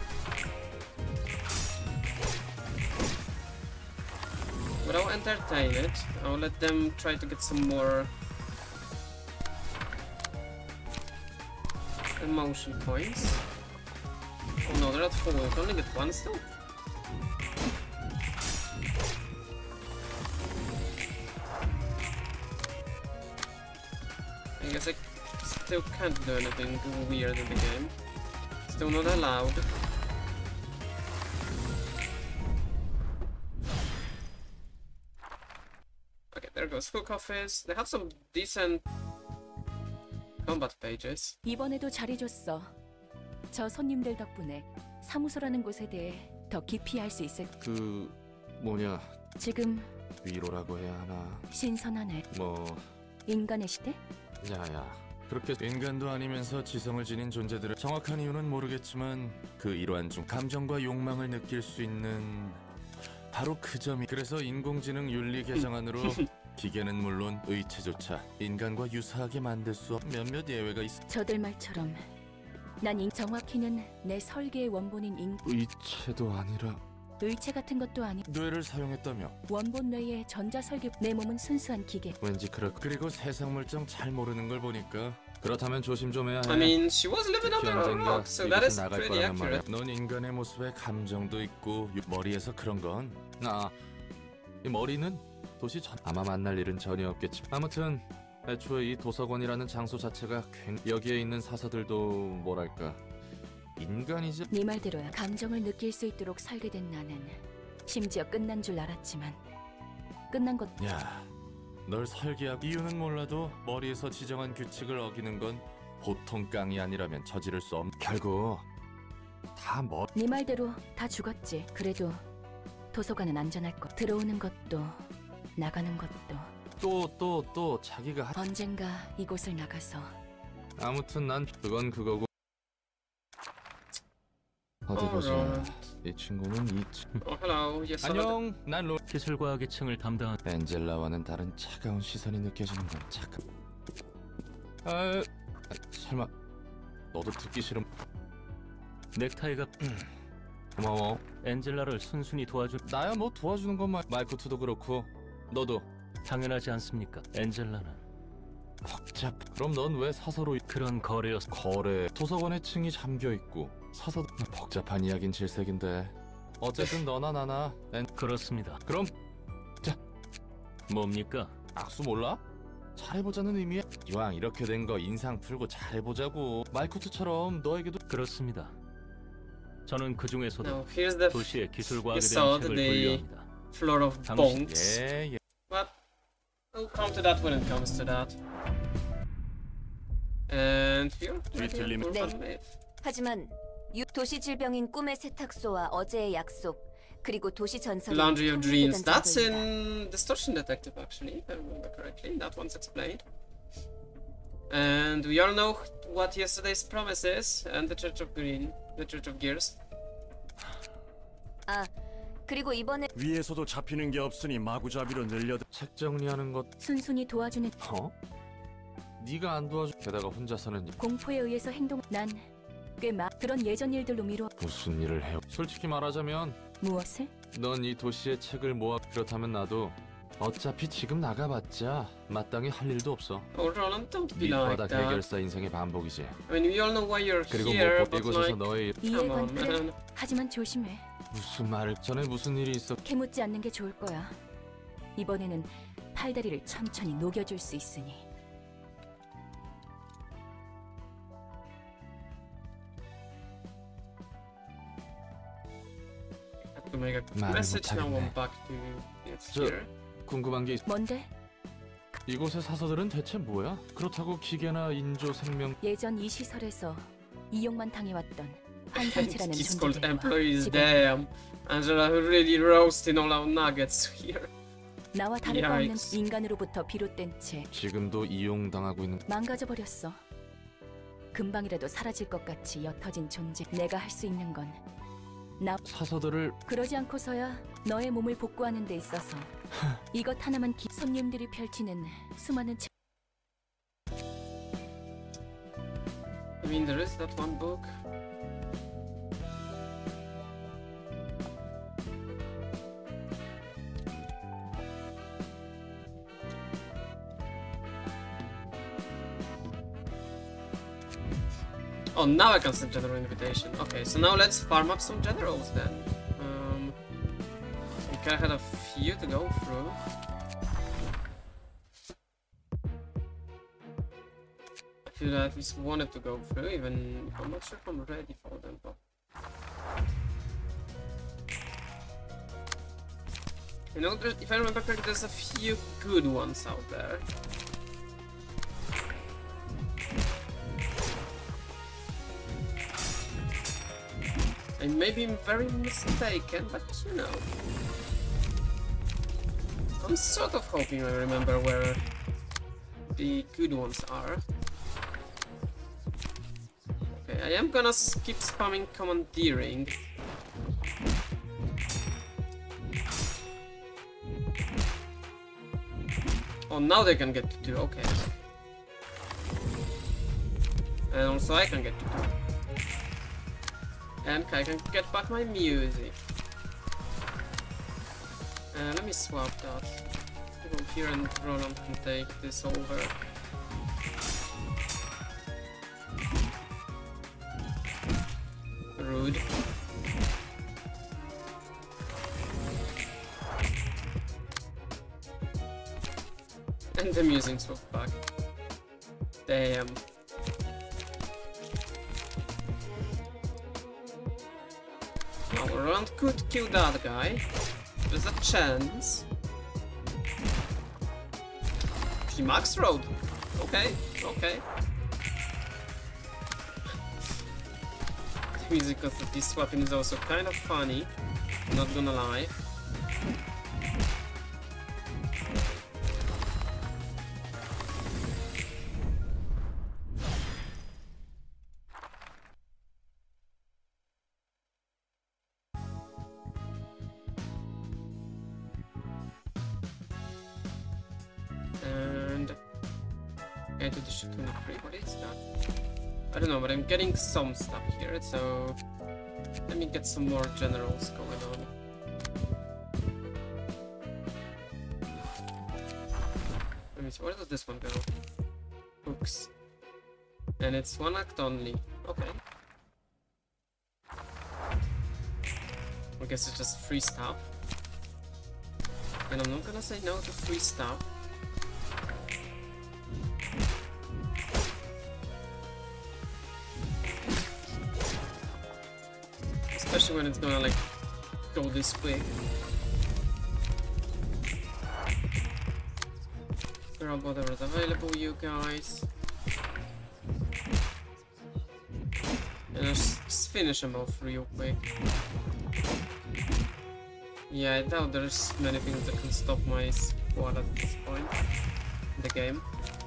But I'll entertain it. I'll let them try to get some more emotion points. Oh no, they're at four. We can only get one still? I guess I still can't do anything weird in the game. Still not allowed. Okay, there goes Hook Office. They have some decent combat pages. 이번에도 잘해줬어. 저 손님들 덕분에 사무소라는 곳에 대해 더 깊이 알 수 있을. 그 뭐냐 지금 위로라고 해야 하나. 신선하네. 뭐 인간의 시대? 야야 그렇게 인간도 아니면서 지성을 지닌 존재들을 정확한 이유는 모르겠지만 그 일환 중 감정과 욕망을 느낄 수 있는 바로 그 점이. 그래서 인공지능 윤리 개정안으로 기계는 물론 의체조차 인간과 유사하게 만들 수 없. 몇몇 예외가 있어. 저들 말처럼 난 인... 정확히는 내 설계의 원본인 인... 의체도 아니라 의체 같은 것도 아니. 뇌를 사용했다며. 원본 뇌의 전자 설계. 내 몸은 순수한 기계. 왠지 그럴. 그리고 세상 물정 잘 모르는 걸 보니까 그렇다면 조심 좀 해야 해. I mean, she was living under a 언젠가 rock, so that 이곳에 is 나갈 pretty 거라는 말이야. accurate. 넌 인간의 모습에 감정도 있고 머리에서 그런 건. 아, 이 머리는 도시 전 아마 만날 일은 전혀 없겠지. 아무튼 애초에 이 도서관이라는 장소 자체가 굉 여기에 있는 사서들도 뭐랄까 인간이지. 네 말대로야. 감정을 느낄 수 있도록 설계된 나는 심지어 끝난 줄 알았지만 끝난 것. 야, 널 설계하고 이유는 몰라도 머리에서 지정한 규칙을 어기는 건 보통 깡이 아니라면 저지를 수 없. 결국 다 뭐. 네 말대로 다 죽었지. 그래도 도서관은 안전할 것. 들어오는 것도 나가는 것도. 또 또 또 자기가 하... 언젠가 이곳을 나가서. 아무튼 난 그건 그거고. 어디 보자. Alright. 이 친구는 이 친... Oh, hello. Yes, 안녕. 난 로... 기술과학의 층을 담당한 엔젤라와는 다른 차가운 시선이 느껴지는 건 차가. 아, 아, 설마 너도 듣기 싫음? 넥타이가 고마워. 엔젤라를 순순히 도와준. 나야 뭐 도와주는 것만. 마이코트도 그렇고 너도. 당연하지 않습니까? 엔젤라는 복잡. 그럼 넌 왜 사서로 그런 거래였? 거래. 도서관에 층이 잠겨 있고 사서. 복잡한 이야긴 질색인데. 어쨌든 너나 나나 엔... 그렇습니다. 그럼 자 뭡니까? 악수 몰라? 잘해보자는 의미야. 이왕 이렇게 된 거 인상 풀고 잘해보자고. 마이코트처럼 너에게도. 그렇습니다. 저는 그 중에서도 Now, here's the 도시의 기술과학에 you 대한 saw 책을 the 분류합니다. floor of 당신- bonks. 예, 예. But we'll come to that when it comes to that. And here, right here, 뒤틀림. Urban 네. Myth. 하지만 유, 도시 질병인 꿈의 세탁소와 어제의 약속 그리고 도시 전설의 Laundry of Dreams. 통일되던 That's 정도입니다. in Distortion Detective, actually, if I remember correctly. That one's explained. And we all know what yesterday's promise is, and the Church of Green, the Church of Gears. 아 그리고 이번에 위에서도 잡히는 게 없으니 마구잡이로 늘려도. 책 정리하는 것. 순순히 도와주는. 어? 네가 안 도와줘. 게다가 혼자서는 공포에 의해서 행동. 난 꽤 마. 그런 예전 일들로 미뤄. 무슨 일을 해요? 솔직히 말하자면 무엇을? 넌 이 도시의 책을 모아. 그렇다면 나도 어차피 지금 나가봤자 마땅히 할 일도 없어. Oh, Roland, don't be like 밑바닥 that. 해결사 인생의 반복이지. I mean, we all know why you're 그리고 here, 뭐 but 이곳에서 like, 너의 come 이해관 on, 그래. man. 하지만 조심해. 무슨 말을. 전에 무슨 일이 있어? 캐묻지 않는 게 좋을 거야. 이번에는 팔다리를 천천히 녹여줄 수 있으니. To make a 말을 message now 못하겠네. I'm back to it's 저 here. 궁금한 게 있... 뭔데? 이곳의 사서들은 대체 뭐야? 그렇다고 기계나 인조 생명. 예전 이 시설에서 이용만 당해왔던 환상체라는 It's called 존재들과 employees. 지금 Damn, Angela really roasting all our nuggets here. 나와 다를 바 없는 Yikes. 인간으로부터 비롯된 채 지금도 이용당하고 있는. 망가져버렸어. 금방이라도 사라질 것 같이 옅어진 존재. 내가 할 수 있는 건 나. 사서들을 그러지 않고서야 너의 몸을 복구하는 데 있어서 이것 하나만 기... 손님들이 펼치는 수많은 책. I mean, there is that one book. Oh, now I can send general invitation. Okay, so now let's farm up some generals then. Um, we kind of had a few to go through. I feel I at least wanted to go through, even if I'm not sure if I'm ready for them. But you know, there, if I remember correctly, there's a few good ones out there. I may be very mistaken, but you know, I'm sort of hoping I remember where the good ones are. Okay, I am gonna s- keep spamming commandeering. Oh, now they can get to two, okay. And also I can get to two. And I can get back my music. Uh, let me swap that. Go here and Roland can take this over. Rude. And I'm using so fuck. Damn. Now Roland could kill that guy. There's a chance. She max road. Okay, okay. The music of this weapon is also kind of funny. Not gonna lie. And I do the shit twenty-three. What is that? I don't know, but I'm getting some stuff here, so let me get some more generals going on. Let me see, where does this one go? Hooks. And it's one act only. Okay. I guess it's just free stuff. And I'm not gonna say no to free stuff. Especially when it's gonna like go this quick. Grab whatever is available, you guys. And just, just finish them off real quick. Yeah, I doubt there's many things that can stop my squad at this point in the game.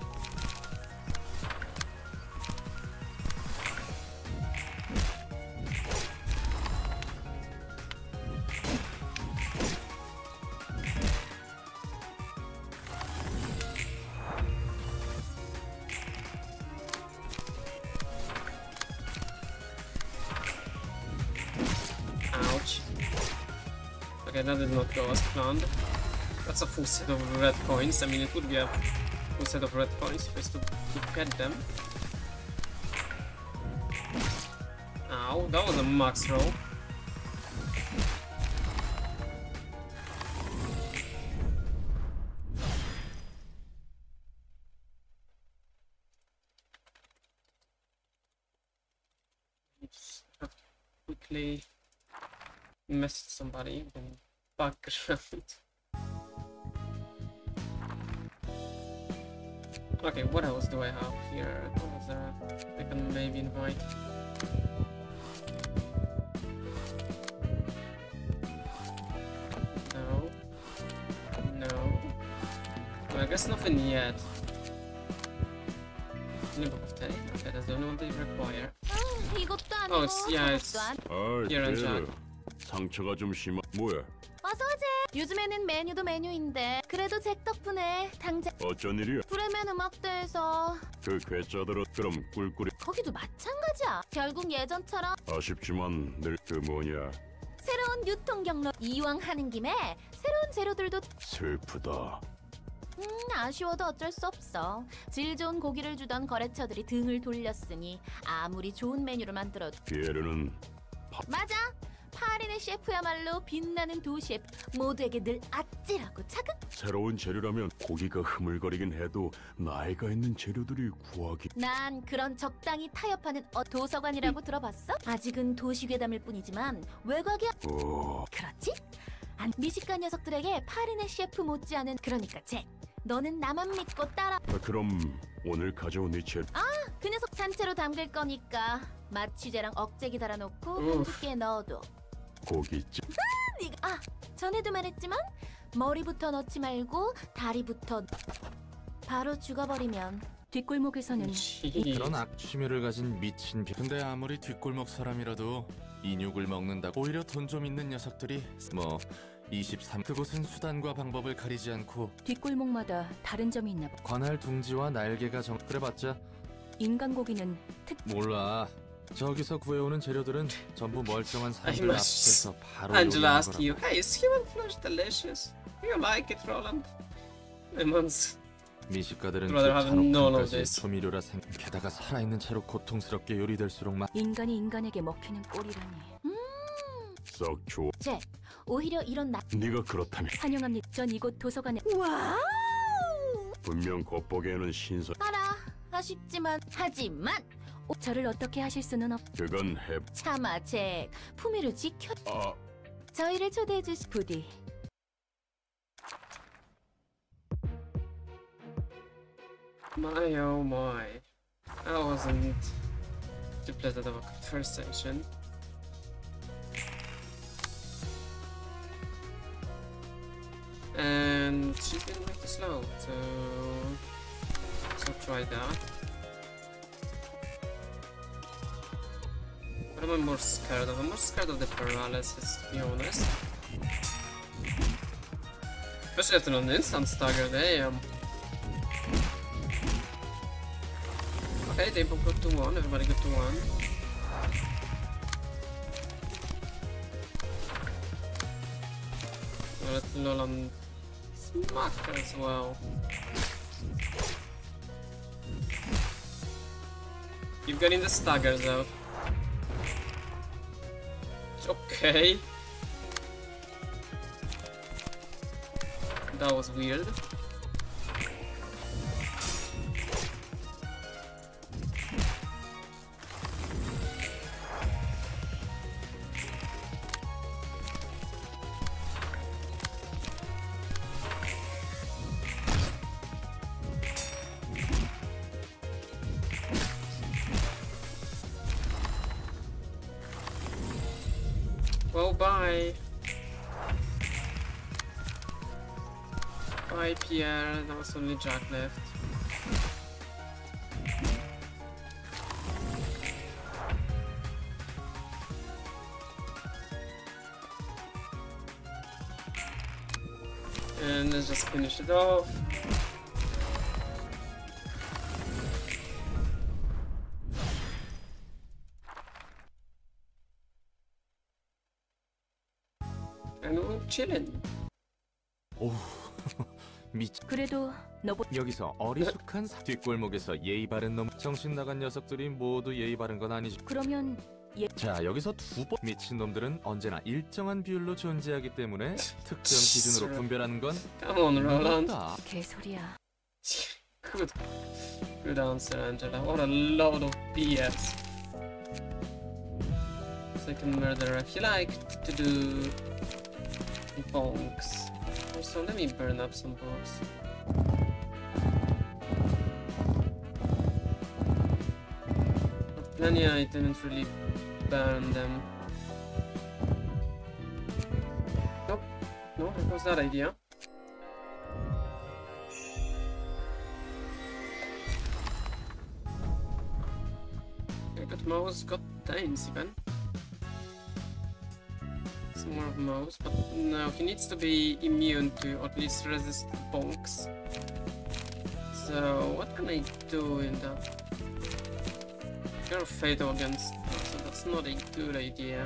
Okay, that did not go as planned. That's a full set of red coins. I mean, it would be a full set of red coins if I still could get them. Ow, that was a max roll. Just have to quickly message somebody and back around. Okay, what else do I have here? What was there? I can maybe invite. No. No. Well, I guess nothing yet. New book of tape. Okay, that's the only one they require. Oh, it's yeah, it's here and Jack. 상처가 좀 심하. 뭐야? 어서 오지. 요즘에는 메뉴도 메뉴인데 그래도 잭 덕분에 당장. 어쩐 일이야? 브레멘 음악대에서. 그 괴짜들은 그럼 꿀꿀이. 거기도 마찬가지야. 결국 예전처럼. 아쉽지만 늘 그 뭐냐. 새로운 유통 경로 이왕 하는 김에 새로운 재료들도. 슬프다. 음 아쉬워도 어쩔 수 없어. 질 좋은 고기를 주던 거래처들이 등을 돌렸으니 아무리 좋은 메뉴를 만들어도. 피에르는. 맞아. 파리네 셰프야말로 빛나는 도 셰프. 모두에게 늘 아찔하고 자극. 새로운 재료라면 고기가 흐물거리긴 해도 나이가 있는 재료들이 구하기. 난 그런 적당히 타협하는 어, 도서관이라고 들어봤어? 아직은 도시괴담일 뿐이지만 외곽이야. 오. 그렇지? 안, 미식가 녀석들에게 파리네 셰프 못지않은. 그러니까 잭, 너는 나만 믿고 따라. 아, 그럼 오늘 가져온 이 재료. 아, 그 녀석 산채로 담글 거니까 마취제랑 억제기 달아놓고 한 두께 넣어둬. 고깃집. 아, 네가 아 전에도 말했지만 머리부터 넣지 말고 다리부터. 바로 죽어버리면. 뒷골목에서는 그런 악취미를 가진 미친 비... 근데 아무리 뒷골목 사람이라도 인육을 먹는다. 오히려 돈 좀 있는 녀석들이 뭐 이십삼 그곳은 수단과 방법을 가리지 않고 뒷골목마다 다른 점이 있나 봐. 관할 둥지와 날개가 정... 그래봤자 인간고기는 특... 몰라. 저기서 구해오는 재료들은 전부 멀쩡한 사람들 앞에서 바로 Angela asked you, hey, is human flesh delicious? Do you like it, Roland? Lemons. 미식가들은 그 Rather have none of 잔혹함까지 this. 조미료라 생. 게다가 살아있는 채로 고통스럽게 요리될수록 막. 인간이 인간에게 먹히는 꼴이라니. 썩 좋아. 제 오히려 이런 나 네가 그렇다면 환영합니다. 전 이곳 도서관에. 와우! 분명 겉보기에는 신선. 알아. 아쉽지만 하지만 오, 저를 어떻게 하실 수는 없. 그건 해. 차마 제 품위를 지켜. 아, 저희를 초대해 주시. 부디. My oh my. I wasn't too pleasant of a conversation. And she's been way too slow, so so try that. What am I more scared of? I'm more scared of the paralysis, to be honest. Especially after an instant stagger, damn. Okay, they both got to one, everybody got to one. I'll let Nolan smack her as well. Keep getting the staggers out. Okay. That was weird. Well, bye. Bye, Pierre. There was only Jack left. And let's just finish it off. And we're chilling. 오, 미치. 그래도 너보. 여기서 어리숙한 사... 뒷골목에서 예의 바른 놈, 정신 나간 녀석들이 모두 예의 바른 건 아니지. 그러면 예. 자, 여기서 두 번 미친 놈들은 언제나 일정한 비율로 존재하기 때문에 특정 기준으로 분별하는 건 Come on, Roland. 무섭다. 개소리야. Good, good answer, Angela. What a load of B S. Second murderer. If you like to do bonks, also let me burn up some bonks. Plenty, I didn't really burn them. Nope. No, what was that idea? I got mouse, got times even. Some more of mouse, but no, he needs to be immune to, or at least resist bonks. So, what can I do in that? You're fatal against us, so that's not a good idea.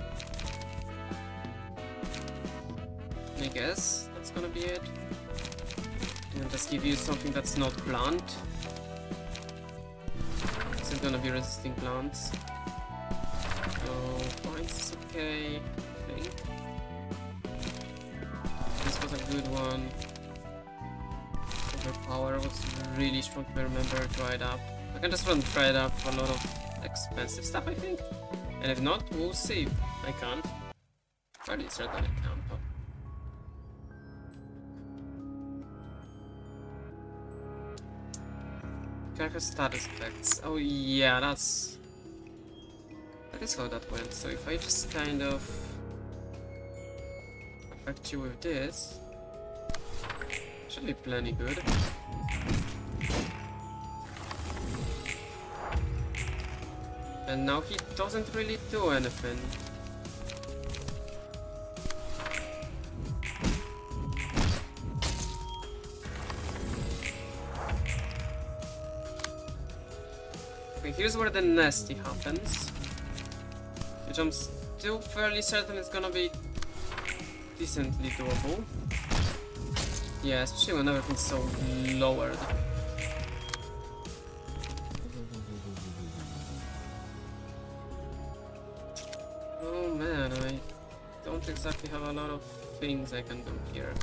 I guess that's gonna be it. And just give you something that's not blunt. This is gonna be resisting blunts. So, points is okay, I think. This was a good one. Overpower was really strong, if I remember, dried up. I can just run dried up for a lot of expensive stuff, I think. And if not, we'll see. I can't. Fairly certain I can't, but... Character status effects. Oh yeah, that's... That is how that went. So if I just kind of... affect you with this... Should be plenty good. And now he doesn't really do anything. Okay, here's where the nasty happens. Which I'm still fairly certain is gonna be decently doable. Yeah, especially when everything's so lowered. Oh man, I don't exactly have a lot of things I can do here.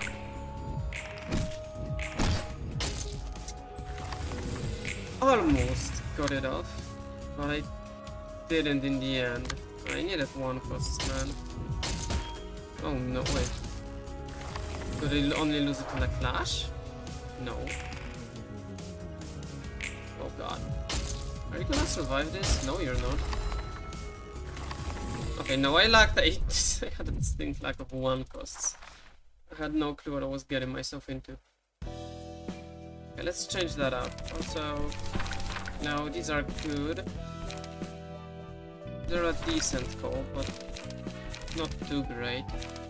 Almost got it off, but I didn't in the end. I needed one cost, man. Oh no, wait. Could I only lose it in a clash? No. Oh god. Are you gonna survive this? No, you're not. Okay, no, I lacked eight. I had a distinct lack of one costs. I had no clue what I was getting myself into. Okay, let's change that up. Also, no, these are good. They're a decent call, but not too great.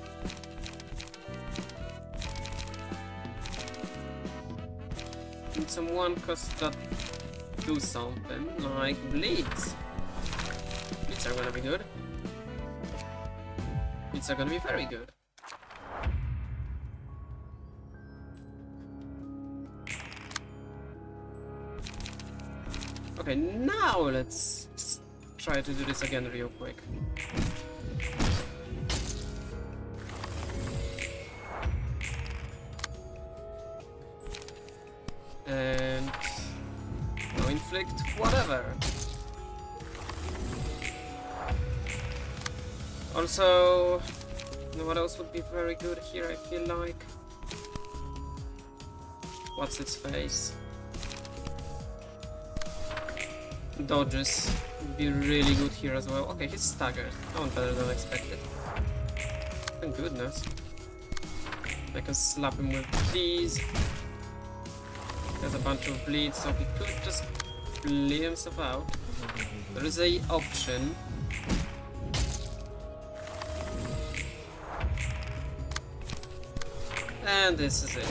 And some one cost that do something, like bleeds. Bleeds are gonna be good. Bleeds are gonna be very good. Okay, now let's try to do this again real quick. And no inflict, whatever. Also, you know what else would be very good here, I feel like? What's its face? Dodges would be really good here as well. Okay, he's staggered. That one better than expected. Thank goodness. I can slap him with these. There's a bunch of bleeds, so he could just bleed himself out. There is a option. And this is it.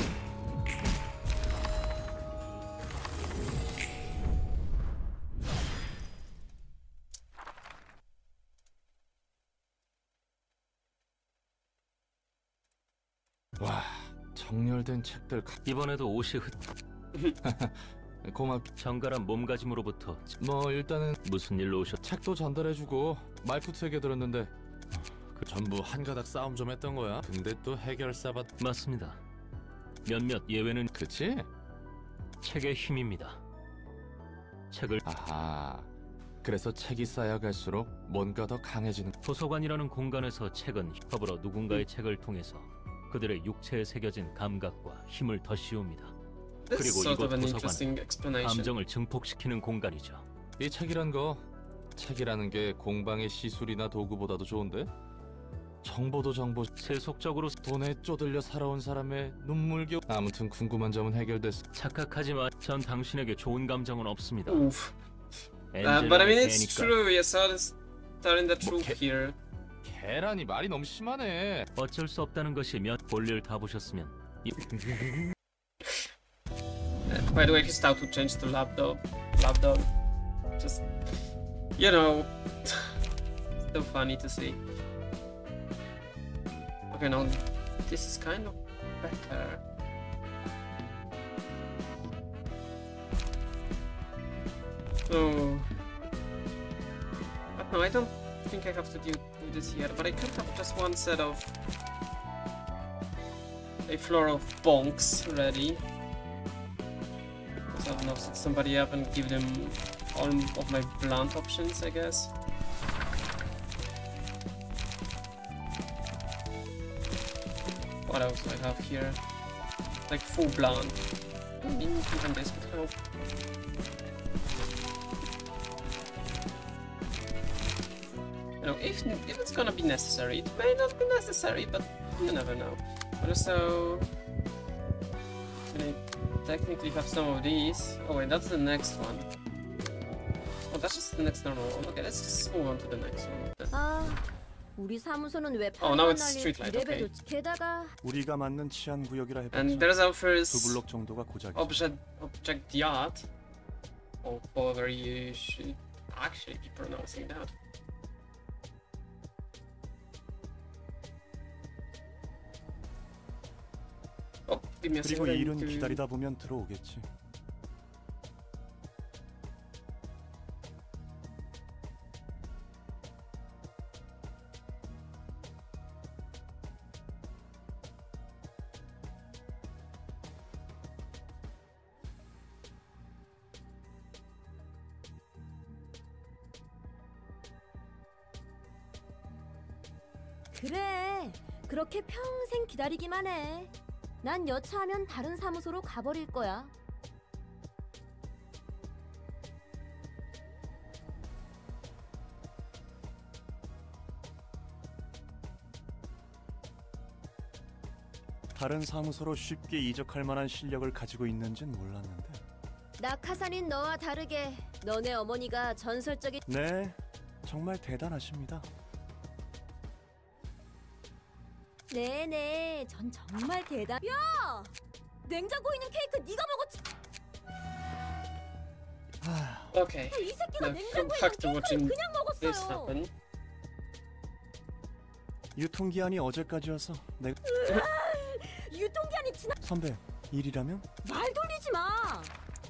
와, 정렬된 책들 가- 이번에도 옷이 흩... 고맙. 정갈한 몸가짐으로부터 뭐 일단은 무슨 일로 오셨... 책도 전달해주고 말투 세 개 들었는데 그 전부 한 가닥 싸움 좀 했던 거야. 근데 또 해결사 받... 맞습니다. 몇몇 예외는 그치? 책의 힘입니다. 책을... 아하. 그래서 책이 쌓여갈수록 뭔가 더 강해지는... 도서관이라는 공간에서 책은 더불어 누군가의 책을 통해서 그들의 육체에 새겨진 감각과 힘을 더 씌웁니다. 그리고 이곳 도서관은 감정을 증폭시키는 공간이죠. 이 책이란 거, 책이라는 게 공방의 시술이나 도구보다도 좋은데? 정보도 정보, 세속적으로 돈에 쪼들려 살아온 사람의 눈물겨... 아무튼 궁금한 점은 해결됐어. 착각하지 마. 전 당신에게 좋은 감정은 없습니다. Oof. Uh, but I mean, it's true. Yes, I'm telling the truth here. 계란이 말이 너무 심하네. 어쩔 수 없다는 것이 몇 볼일 다 보셨으면. Uh, by the way, he's out to change to lapdog. Lapdog. Just, you know, so funny to see. Okay, now this is kind of better. So, but no, I don't think I have to do, do this here. But I could have just one set of a floor of bonks ready. So I don't know, set somebody up and give them all of my blunt options, I guess. What else do I have here? Like full blunt. I mean, even this would help. You know, if, if it's gonna be necessary, it may not be necessary, but you never know. But also, I technically have some of these. Oh wait, that's the next one. Oh, that's just the next normal one. Okay, let's just move on to the next one. Then. 아, 우리 사무소는 왜 Oh, now it's streetlight. Okay. 게다가 우리가 맞는 치안 구역이라 해봤자 And there's our first 두 블록 정도가 고작이죠. object object yacht. Or however you should actually be pronouncing that. Oh, 그리고 이 일은 기다리다 보면 들어오겠지. 그래, 그렇게 평생 기다리기만 해. 난 여차하면 다른 사무소로 가버릴 거야. 다른 사무소로 쉽게 이적할 만한 실력을 가지고 있는진 몰랐는데. 낙하산인 너와 다르게 너네 어머니가 전설적인... 네, 정말 대단하십니다. 네네, 전 정말 대단... 야! 냉장고에 있는 케이크 네가 먹었지? Okay. 이 새끼가 Now come 냉장고에 back 있는 to 케이크를 watching 그냥 this 먹었어요. happen. 유통기한이 어제까지여서 내가... 유통기한이 지나... 선배, 일이라면? 말 돌리지 마!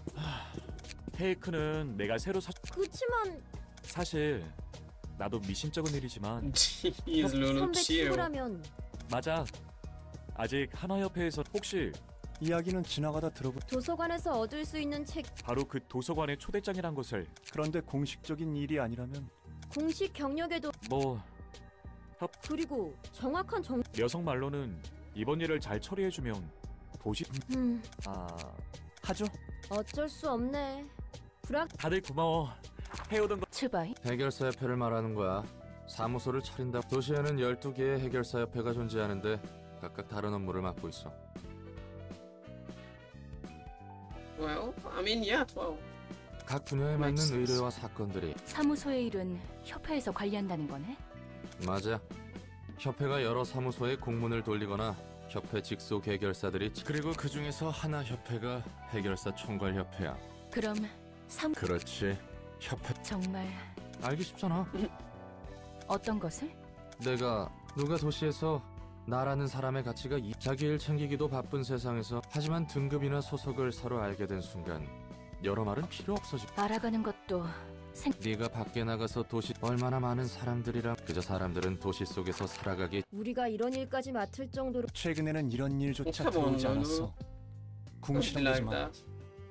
케이크는 내가 새로 사... 그치만... 사실 나도 미심쩍은 일이지만 Jeez, Lulu, 선배 chill. 친구라면... 맞아. 아직 하나협회에서 혹시 이야기는 지나가다 들어보... 도서관에서 얻을 수 있는 책... 바로 그 도서관의 초대장이란 것을... 그런데 공식적인 일이 아니라면... 공식 경력에도... 뭐... 협... 그리고 정확한 정... 녀석 말로는 이번 일을 잘 처리해주면 도시... 음... 아... 하죠? 어쩔 수 없네. 불악... 다들 고마워. 해오던 거... 츠바이? 해결사협회를 말하는 거야. 사무소를 차린다. 도시에는 열두 개의 해결사협회가 존재하는데 각각 다른 업무를 맡고 있어. Well, I mean, yeah, well. 각 분야에 맞는 의뢰와 사건들이... 사무소의 일은 협회에서 관리한다는 거네? 맞아. 협회가 여러 사무소에 공문을 돌리거나 협회 직속 해결사들이... 그리고 그 중에서 하나 협회가 해결사 총괄협회야. 그럼 삼... 그렇지. 협회... 정말... 알기 쉽잖아. 어떤 것을? 내가 누가 도시에서 나라는 사람의 가치가 이... 자기 일 챙기기도 바쁜 세상에서 하지만 등급이나 소속을 서로 알게 된 순간 여러 말은 필요 없어지... 알아가는 것도... 생... 네가 밖에 나가서 도시... 얼마나 많은 사람들이랑... 그저 사람들은 도시 속에서 살아가기... 우리가 이런 일까지 맡을 정도로... 최근에는 이런 일조차 어, 들어오지 come on, 않았어. 궁시렁대지 like 마. that.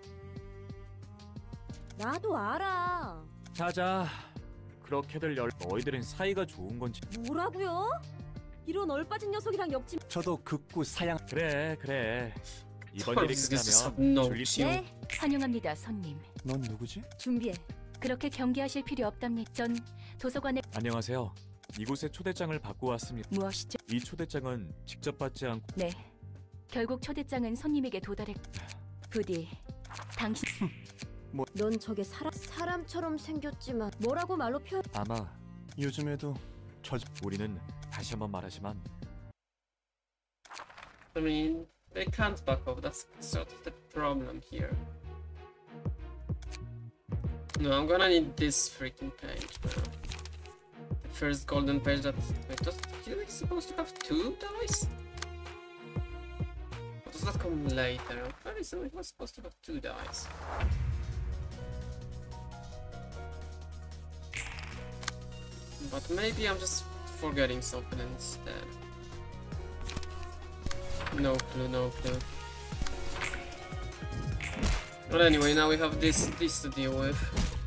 나도 알아. 자자. 그렇게들 열... 너희들은 사이가 좋은 건지... 뭐라고요? 이런 얼빠진 녀석이랑 엮지... 저도 극구 사양... 그래 그래. 이번 일이 This is 끝나면 no 줄리... chill. 네, 환영합니다, 손님. 넌 누구지? 준비해. 그렇게 경계하실 필요 없답니다. 전 도서관에... 안녕하세요. 이곳에 초대장을 받고 왔습니다. 무엇이죠? 이 초대장은 직접 받지 않고... 네. 결국 초대장은 손님에게 도달했... 부디... 당신... 뭐... 넌 저게 사람... 사람처럼 생겼지만 뭐라고 말로 표현... 아마 요즘에도 저... 우리는 다시 한번 말하지만 I mean, they can't back off. That's sort of the problem here. No, I'm gonna need this freaking page now. The first golden page that... Wait, does it supposed to have two dice? Or does that come later? I'm fairly certain it was supposed to have two dice. But maybe I'm just forgetting something instead. No clue, no clue. But anyway, now we have this this to deal with.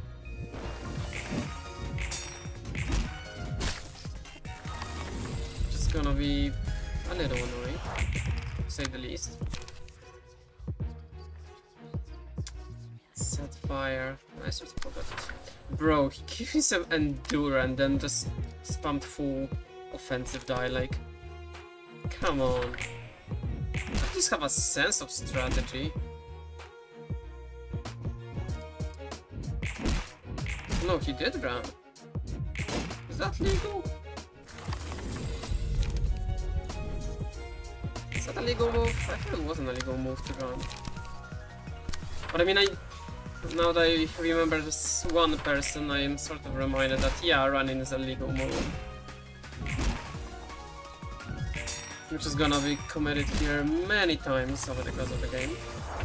Just gonna be a little annoying, to say the least. Set fire. I sort of forgot it. Bro, he gave himself endure and then just spammed full offensive die. Like, come on. At least have a sense of strategy. No, he did run. Is that legal? Is that a legal move? I thought it wasn't a legal move to run. But I mean, I now that I remember this one person, I am sort of reminded that yeah, running is a legal move. which is gonna be committed here many times over the course of the game.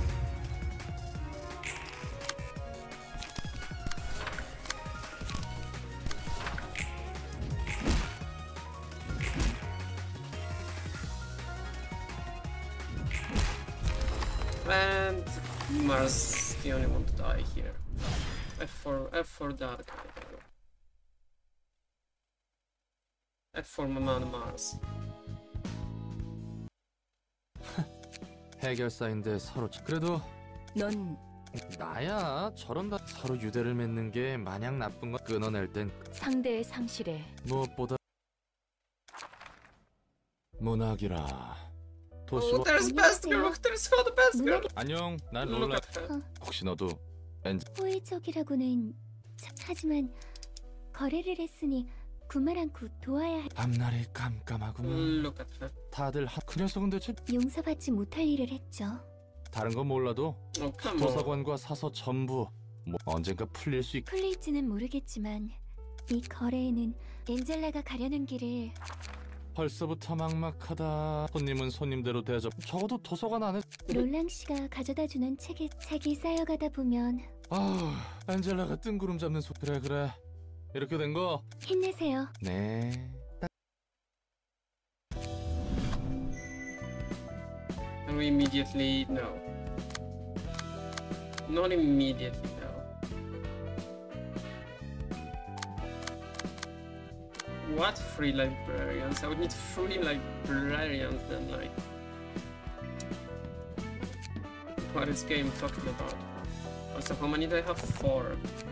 And Mars the only one to die here. F for F for that guy. F for my man Mars. 해결사인데 서로 치- 그래도 넌 나야 저런 다 서로 유대를 맺는 게 마냥 나쁜 건 끊어낼 땐 상대의 상실에 무엇보다 문학이라 도시 Oh, there's best girl. There's the best girl. 안녕 난 Look 롤라 at her. 혹시 너도 엔 호의적이라고는 자- 하지만 거래를 했으니 구말 않고 도와야 할 앞날이 깜깜하구만. Look at her. 다들 하... 그 녀석은 대체 용서받지 못할 일을 했죠. 다른 건 몰라도 Oh, come on. 도서관과 사서 전부 뭐 언젠가 풀릴 수 있... 풀릴지는 모르겠지만 이 거래에는 엔젤라가 가려는 길을 벌써부터 막막하다. 손님은 손님대로 대접. 적어도 도서관 안에 롤랑 씨가 가져다주는 책에 책이 쌓여가다 보면 아, 안젤라가 뜬구름 잡는 소. 그래 그래. 이렇게 된 거. 힘내세요. 네. And we immediately no. Not immediately no. What free librarians? I would need free librarians then, like. What is game talking about? Also, how many do I have? Four.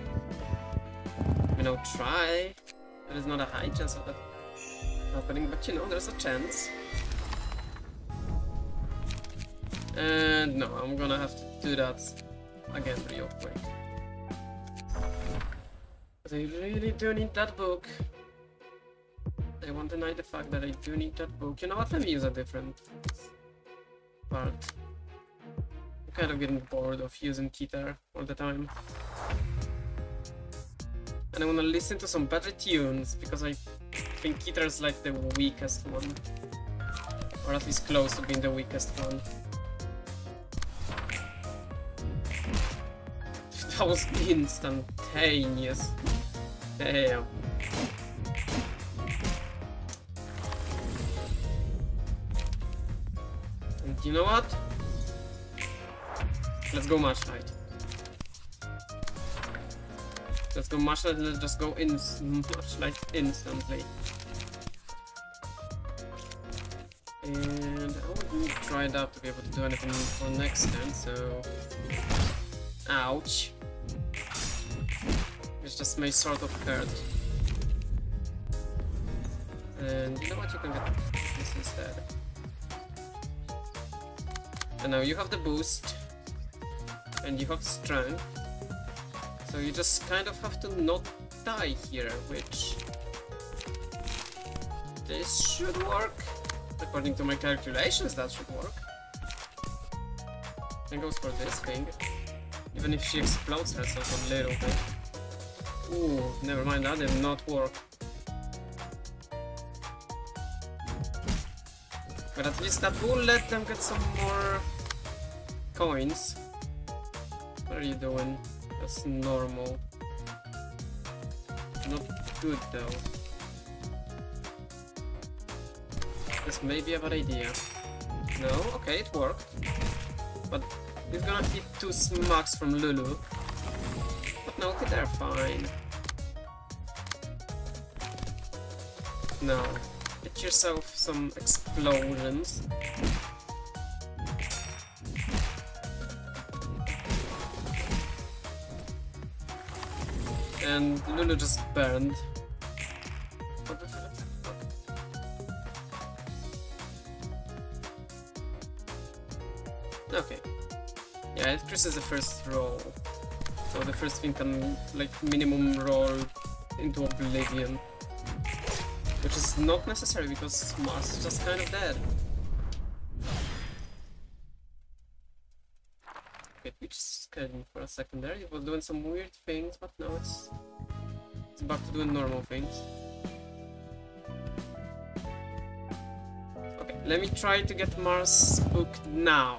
I mean, I'll try. There is not a high chance of that happening, but you know, there's a chance. And no, I'm gonna have to do that again real quick. But I really do need that book. I won't deny the fact that I do need that book. You know what? Let me use a different part. I'm kind of getting bored of using guitar all the time. And I want to listen to some better tunes because I think guitar is like the weakest one. Or at least close to being the weakest one. That was instantaneous. Damn. And you know what? Let's go match light. Let's go match light. Let's just go in match light instantly. And I would need to try it out to be able to do anything for next turn, so... Ouch. It's just my sort of hurt. And you know what, you can get this instead. And now you have the boost. And you have strength. So you just kind of have to not die here, which... This should work. According to my calculations, that should work. And goes for this thing. Even if she explodes herself a little bit. Ooh, never mind, that did not work. But at least that will let them get some more coins. What are you doing? That's normal. Not good though. This may be a bad idea. No? Okay, it worked. But he's gonna hit two smacks from Lulu. But no, okay, they're fine. Now, get yourself some explosions. And Lulu just burned. What the fuck? Okay. Yeah, Chris is the first roll. So the first thing can, like, minimum roll into oblivion. Which is not necessary because Mars is just kind of dead. Okay, we just scared me for a second there. It was doing some weird things, but now it's... It's back to doing normal things. Okay. Let me try to get Mars booked now.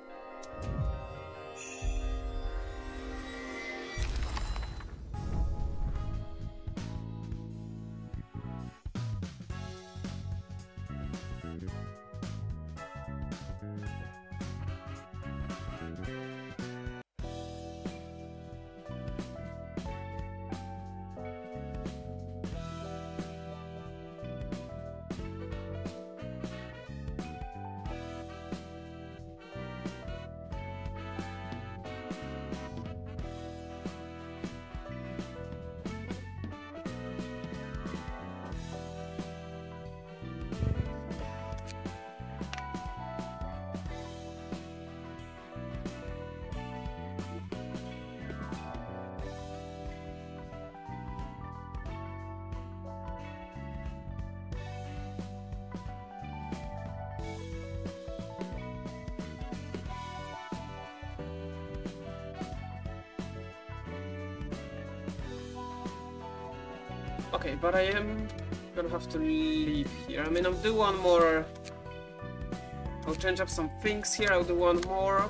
Okay, but I am gonna have to leave here. I mean, I'll do one more. I'll change up some things here. I'll do one more.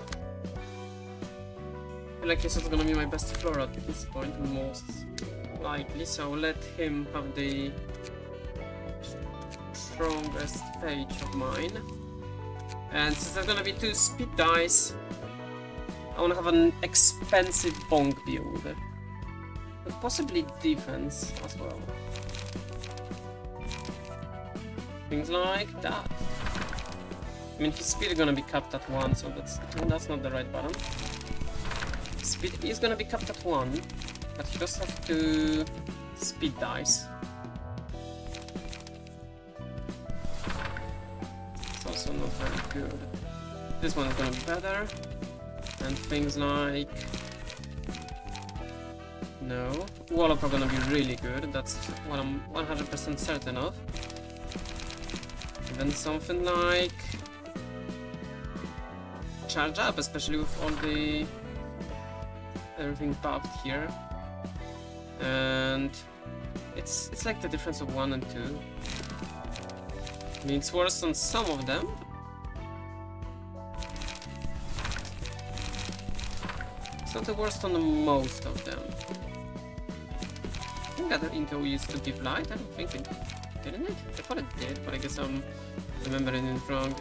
I feel like this is gonna be my best floor at this point, most likely. So I'll let him have the strongest page of mine. And since there's gonna be two speed dice, I wanna have an expensive bonk build. But possibly defense as well. Things like that. I mean, his speed is gonna be capped at one, so that's that's not the right button. Speed is gonna be capped at one, but he does have to speed dice. It's also not very good. This one is gonna be better, and things like. No. Wallop are gonna be really good, that's what I'm one hundred percent certain of. And then something like... Charge up, especially with all the... everything buffed here. And... It's, it's like the difference of one and two. I mean, it's worse on some of them. It's not the worst on the most of them. I think other Inco used to give light, I don't think it didn't it? I thought it did, but I guess I'm remembering it wrong.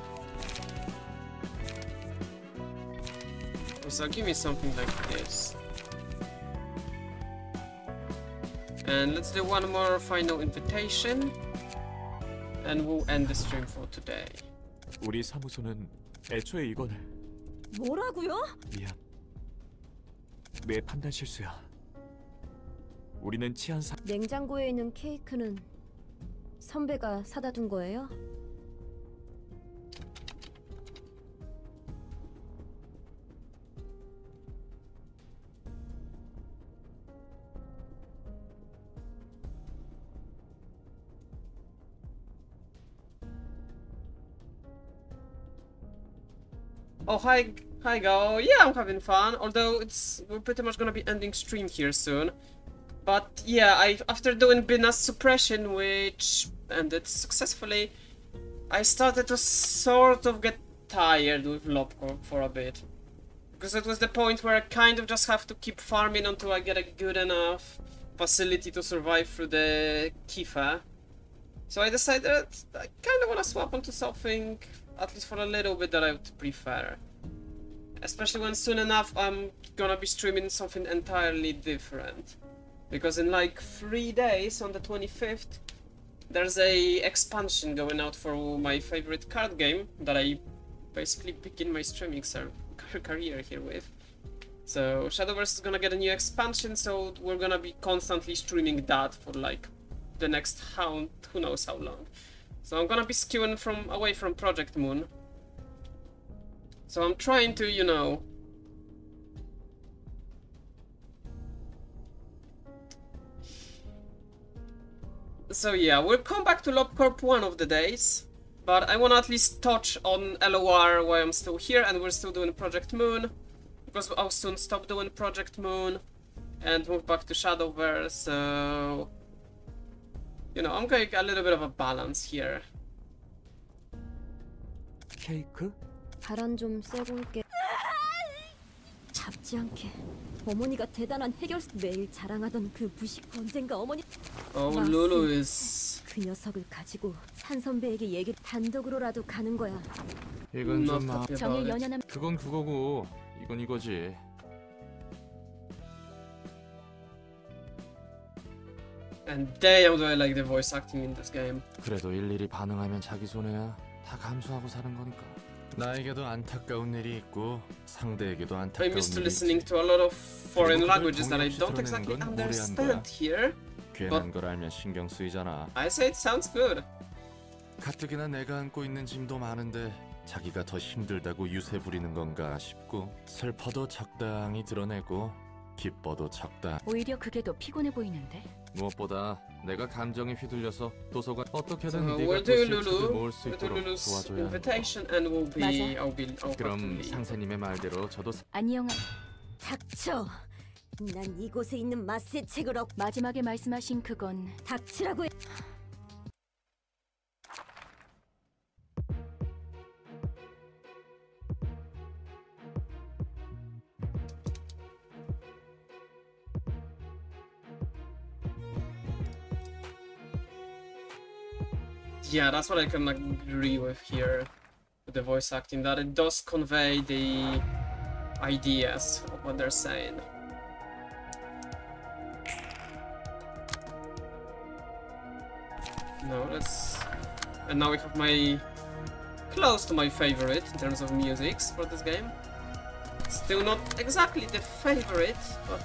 So give me something like this. And let's do one more final invitation. And we'll end the stream for today. 우리 사무소는 애초에 이건 뭐라고요? 미안. 내 판단 실수야. 우리는 치안사 냉장고에 있는 케이크는 선배가 사다 둔 거예요? Oh, hi, hi, Go. Yeah, I'm having fun. Although it's we're pretty much gonna be ending stream here soon. But yeah, I after doing Bina's suppression, which ended successfully, I started to sort of get tired with LobCorp for a bit. Because it was the point where I kind of just have to keep farming until I get a good enough facility to survive through the Kifa. So I decided I kind of want to swap onto something, at least for a little bit, that I would prefer. Especially when soon enough I'm gonna be streaming something entirely different. Because in like three days, on the twenty-fifth, there's a expansion going out for my favorite card game that I basically begin my streaming career here with. So Shadowverse is gonna get a new expansion, so we're gonna be constantly streaming that for like the next how who knows how long. So I'm gonna be skewing from away from Project Moon. So I'm trying to, you know, so yeah, we'll come back to LobCorp one of the days, but I want to at least touch on L O R while I'm still here, and we're still doing Project Moon, because I'll soon stop doing Project Moon and move back to Shadowverse, so... You know, I'm going a little bit of a balance here. 케이크? 바람 좀 쐬고 올게. 잡지 않게. 어머니가 대단한 해결 매일 자랑하던 그 부식 언젠가 어머니. Oh, Lulu is. 그 녀석을 가지고 산 선배에게 얘기 단독으로라도 가는 거야. 이건 좀 마... 정의 연연함. 그건 그거고 이건 이거지. And damn do I like the voice acting in this game. 그래도 일일이 반응하면 자기 손해야. 다 감수하고 사는 거니까. 나에게도 안타까운 일이 있고 상대에게도 안타까운 I'm used to 일이 listening to a lot of foreign languages that I don't exactly understand here. 괜한 걸 알면 신경 쓰이잖아. I say it sounds good. 가뜩이나 내가 안고 있는 짐도 많은데 자기가 더 힘들다고 유세 부리는 건가 싶고 슬퍼도 적당히 드러내고 기뻐도 적당. 오히려 그게 더 피곤해 보이는데. 무엇보다 내가 감정에 휘둘려서 도서관 어떻게든 So 네가 we'll do 도시의 Lulu. 책을 모을 수 We'll do 있도록 Lulu's 도와줘야 한다. invitation and we'll be. 맞아. I'll be. I'll 그럼 probably. 상세님의 말대로 저도 안녕. 닥쳐. 난 이곳에 있는 마스의 책을 얻. 마지막에 말씀하신 그건 닥치라고 해. Yeah, that's what I can agree with here, with the voice acting, that it does convey the ideas of what they're saying. No, let's... And now we have my... close to my favorite in terms of musics for this game. Still not exactly the favorite, but...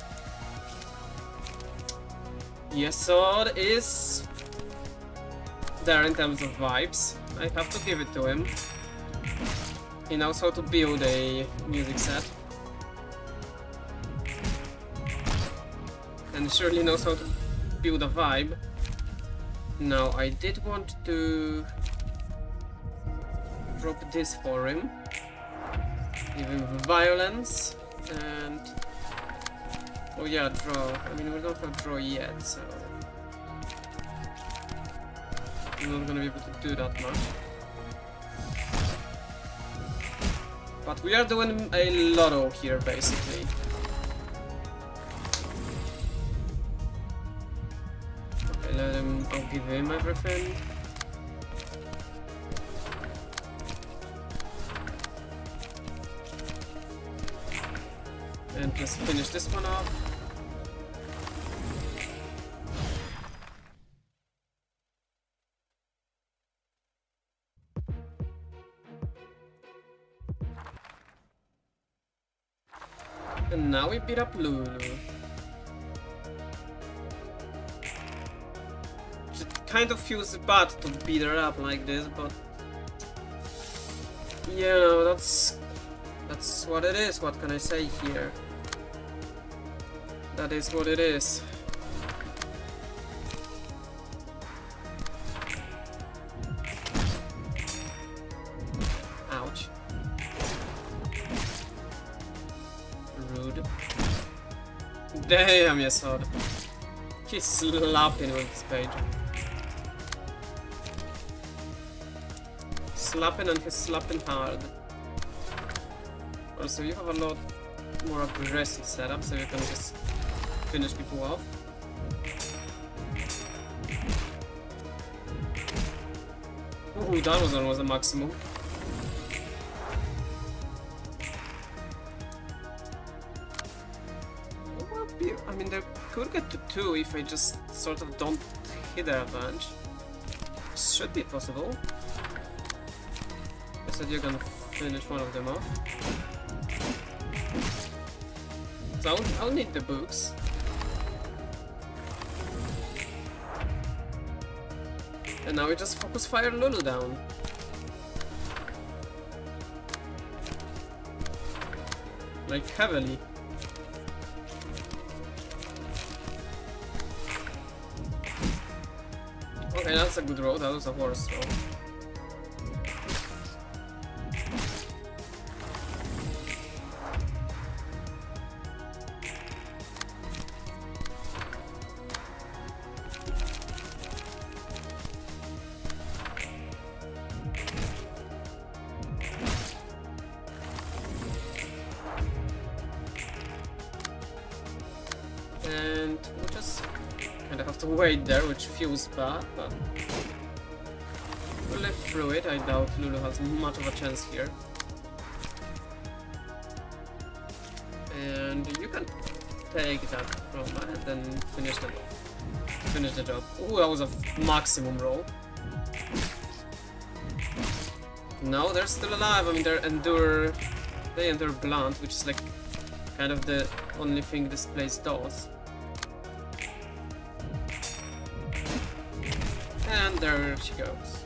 Yesod is... there in terms of vibes. I have to give it to him. He knows how to build a music set. And surely knows how to build a vibe. Now, I did want to drop this for him. Give him violence and... oh yeah, draw. I mean, we don't have draw yet, so... I'm not gonna be able to do that much. But we are doing a lotto here, basically. Okay, let him... I'll give him everything. And just finish this one off. And now we beat up Lulu. It kind of feels bad to beat her up like this, but... you know, that's... that's what it is, what can I say here? That is what it is. Ouch. Rude. Damn, Yesod. He's slapping with this page. Slapping and he's slapping hard. Also, you have a lot more aggressive setup, so you can just finish people off. Ooh, that was almost a maximum. I mean, they could get to two if I just sort of don't hit their advantage. Should be possible. I said you're gonna finish one of them off. So I'll, I'll need the books. And now we just focus fire Lulu down. Like heavily. Okay, that's a good roll. That was a horse roll. And we'll just kind of have to wait there, which feels bad, but we'll live through it. I doubt Lulu has much of a chance here. And you can take that from her and then finish the finish the job. Ooh, that was a maximum roll. No, they're still alive. I mean, they're endure, they endure blunt, which is like kind of the only thing this place does. And there she goes.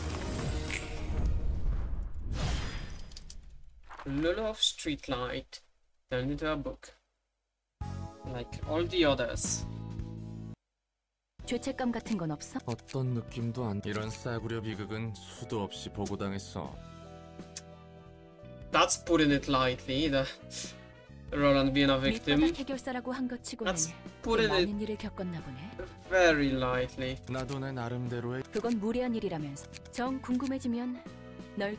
Lulu of Streetlight turned into a book. Like all the others. 죄책감 같은 건 없어? 어떤 느낌도 안. 이런 싸구려 비극은 수도 없이 보고당했어. That's putting it lightly. The Roland being a victim. 밑바닥 해결사라고 한 것 치고는 putting it 많은 일을 겪었나 보네. very lightly. 나도 내 나름대로의. 그건 무례한 일이라면서. 정 궁금해지면 널.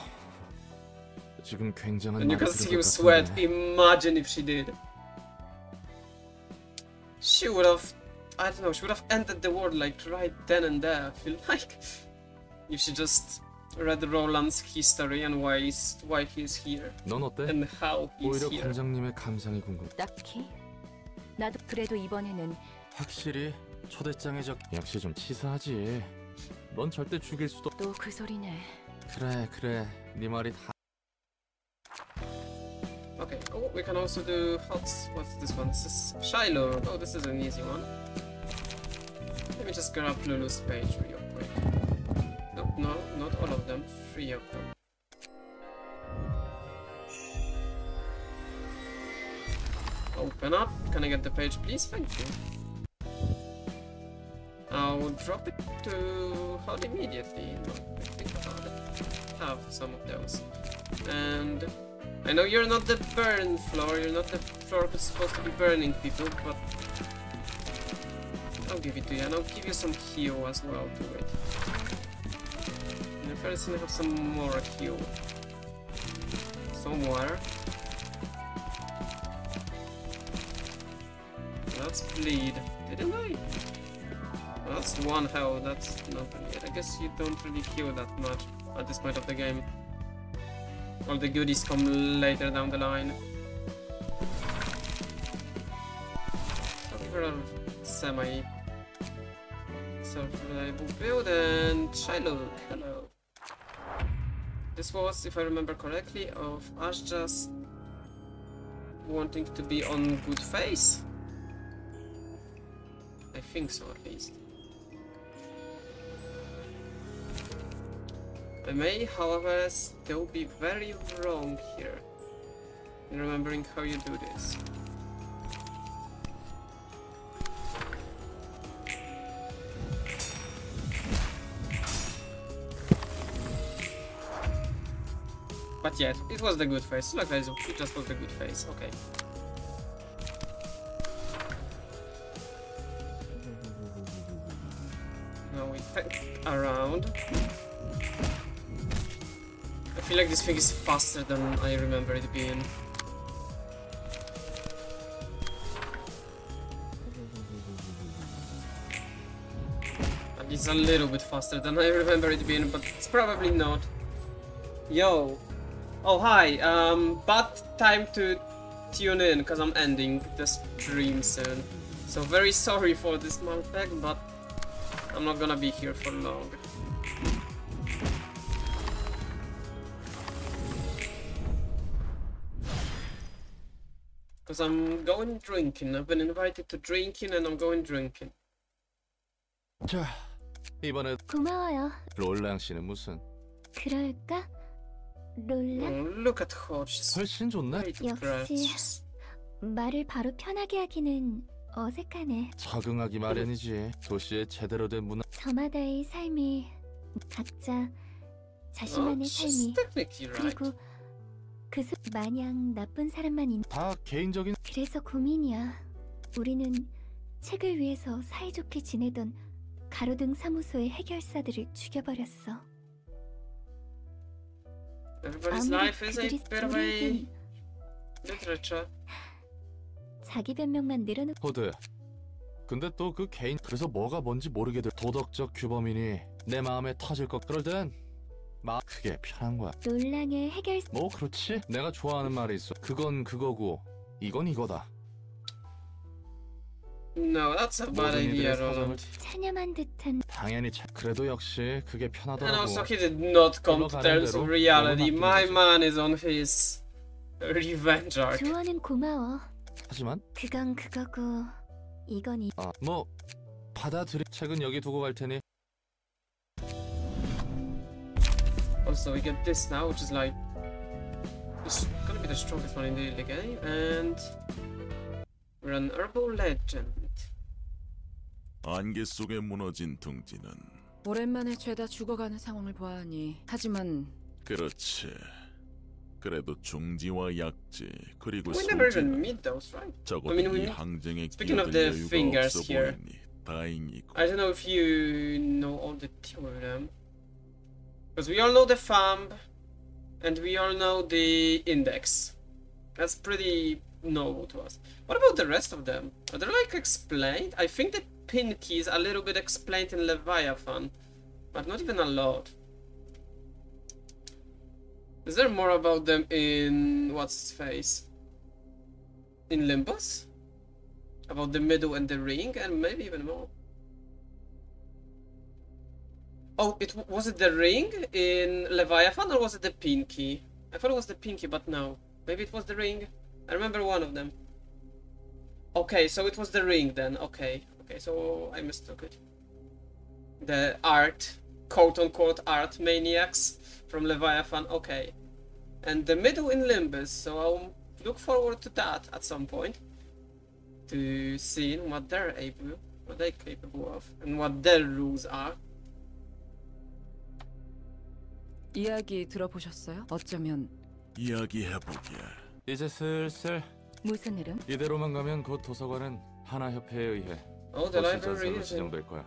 지금 굉장한. And you can see him sweat. Imagine if she did. She would have, I don't know, she would have ended the world like right then and there, I feel like. If she just read Roland's history and why he's, why he's here. 넌 어때? And how he's 오히려 here. 관장님의 감상이 궁금. 딱히? 나도 그래도 이번에는 확실히 초대장에 적. 역시 좀 치사하지. 넌 절대 죽일 수도. 또 그 소리네. 그래 그래 네 말이 다. Okay, oh, we can also do, what's, what's this one? This is Shiloh. Oh, this is an easy one. Let me just grab Lulu's page real quick. Nope, no, not all of them. Three of them. Open up. Can I get the page, please? Thank you. I'll drop it to Hod immediately. Not think about it. Have some of those. And I know you're not the burn floor, you're not the floor who's supposed to be burning people, but I'll give it to you, and I'll give you some heal as well to it. And first I have some more heal. Somewhere. Let's bleed. Didn't I? Well, that's one health, that's not really it. I guess you don't really heal that much at this point of the game. All the goodies come later down the line. So we're a semi self-reliable build, and Shiloh, hello. This was, if I remember correctly, of us just wanting to be on good face. I think so, at least. I may, however, still be very wrong here in remembering how you do this. But yeah, it was the good face. Look, guys, it just was the good face. Okay. Now we peek around. I feel like this thing is faster than I remember it being. At least a little bit faster than I remember it being, but it's probably not. Yo. Oh, hi. Um, but time to tune in, because I'm ending the stream soon. So very sorry for this Malpeg, but I'm not gonna be here for long. Because I'm going drinking. I've been invited to drinking and I'm going drinking. 자, 이번에 고마워요. 롤랑 씨는 무슨? 그럴까? 롤라? Oh, look at her. She's 훨씬 좋네. 역시 말을 바로 편하게 하기는 어색하네. 적응하기 마련이지. 도시의 제대로 된 문화. 저마다의 삶이 각자 자신만의 Oh, 삶이 she's technically right. 그리고 그 수... 마냥 나쁜 사람만 있는 다 개인적인. 그래서 고민이야. 우리는 책을 위해서 사이좋게 지내던 가로등 사무소의 해결사들을 죽여버렸어. Everybody's life is a bit of a literature. 자기 변명만 늘어놓. 호드. 근데 또 그 개인 그래서 뭐가 뭔지 모르게 될 도덕적 규범이니 내 마음에 터질 것 그럴 땐 마 그게 편한 거야. 논란의 해결. 뭐 그렇지. 내가 좋아하는 말이 있어. 그건 그거고 이건 이거다. No, that's a bad idea, Roland. 찬ям한 듯한. 당연히 차... 그래도 역시 그게 편하더라고. And also he did not come to terms with reality. My man is on his revenge arc. 조언은 고마워. 하지만 그건 그거고 이건 이. 아, 뭐 받아들이. 책은 여기 두고 갈 테니. Also, we get this now, which is like it's gonna be the strongest one in the early game, and we're an herbal legend. 안개 속에 무너진 둥지는 오랜만에 죄다 죽어가는 상황을 보아하니 하지만 그렇지. 그래도 중지와 약지 그리고 We never 소지 even meet those, right? I 적어도 mean, 이 we, 항쟁에 speaking of 끼어들 the 여유가 fingers 없어 here, 보이니 다행이고. I don't know if you know all the two of them, because we all know the thumb, and we all know the index. That's pretty novel to us. What about the rest of them? Are they like explained? I think the pin key is a little bit explained in Leviathan, but not even a lot. Is there more about them in what's his face? In Limbus? About the middle and the ring, and maybe even more. Oh, it was it the ring in Leviathan or was it the pin key? I thought it was the pin key, but no. Maybe it was the ring. I remember one of them. Okay, so it was the ring then. Okay, okay, so I mistook it. The art, quote-unquote art maniacs from Leviathan. Okay, and the middle in Limbus. So I'll look forward to that at some point, to seeing what they're able, what they're capable of, and what their rules are. 이야기 들어보셨어요? 어쩌면 이야기해보게. 이제 슬슬 무슨 이름? 이대로만 가면 곧 도서관은 하나협회에 의해 Oh, the 도시 library 전선으로 is in. 지정될 거야.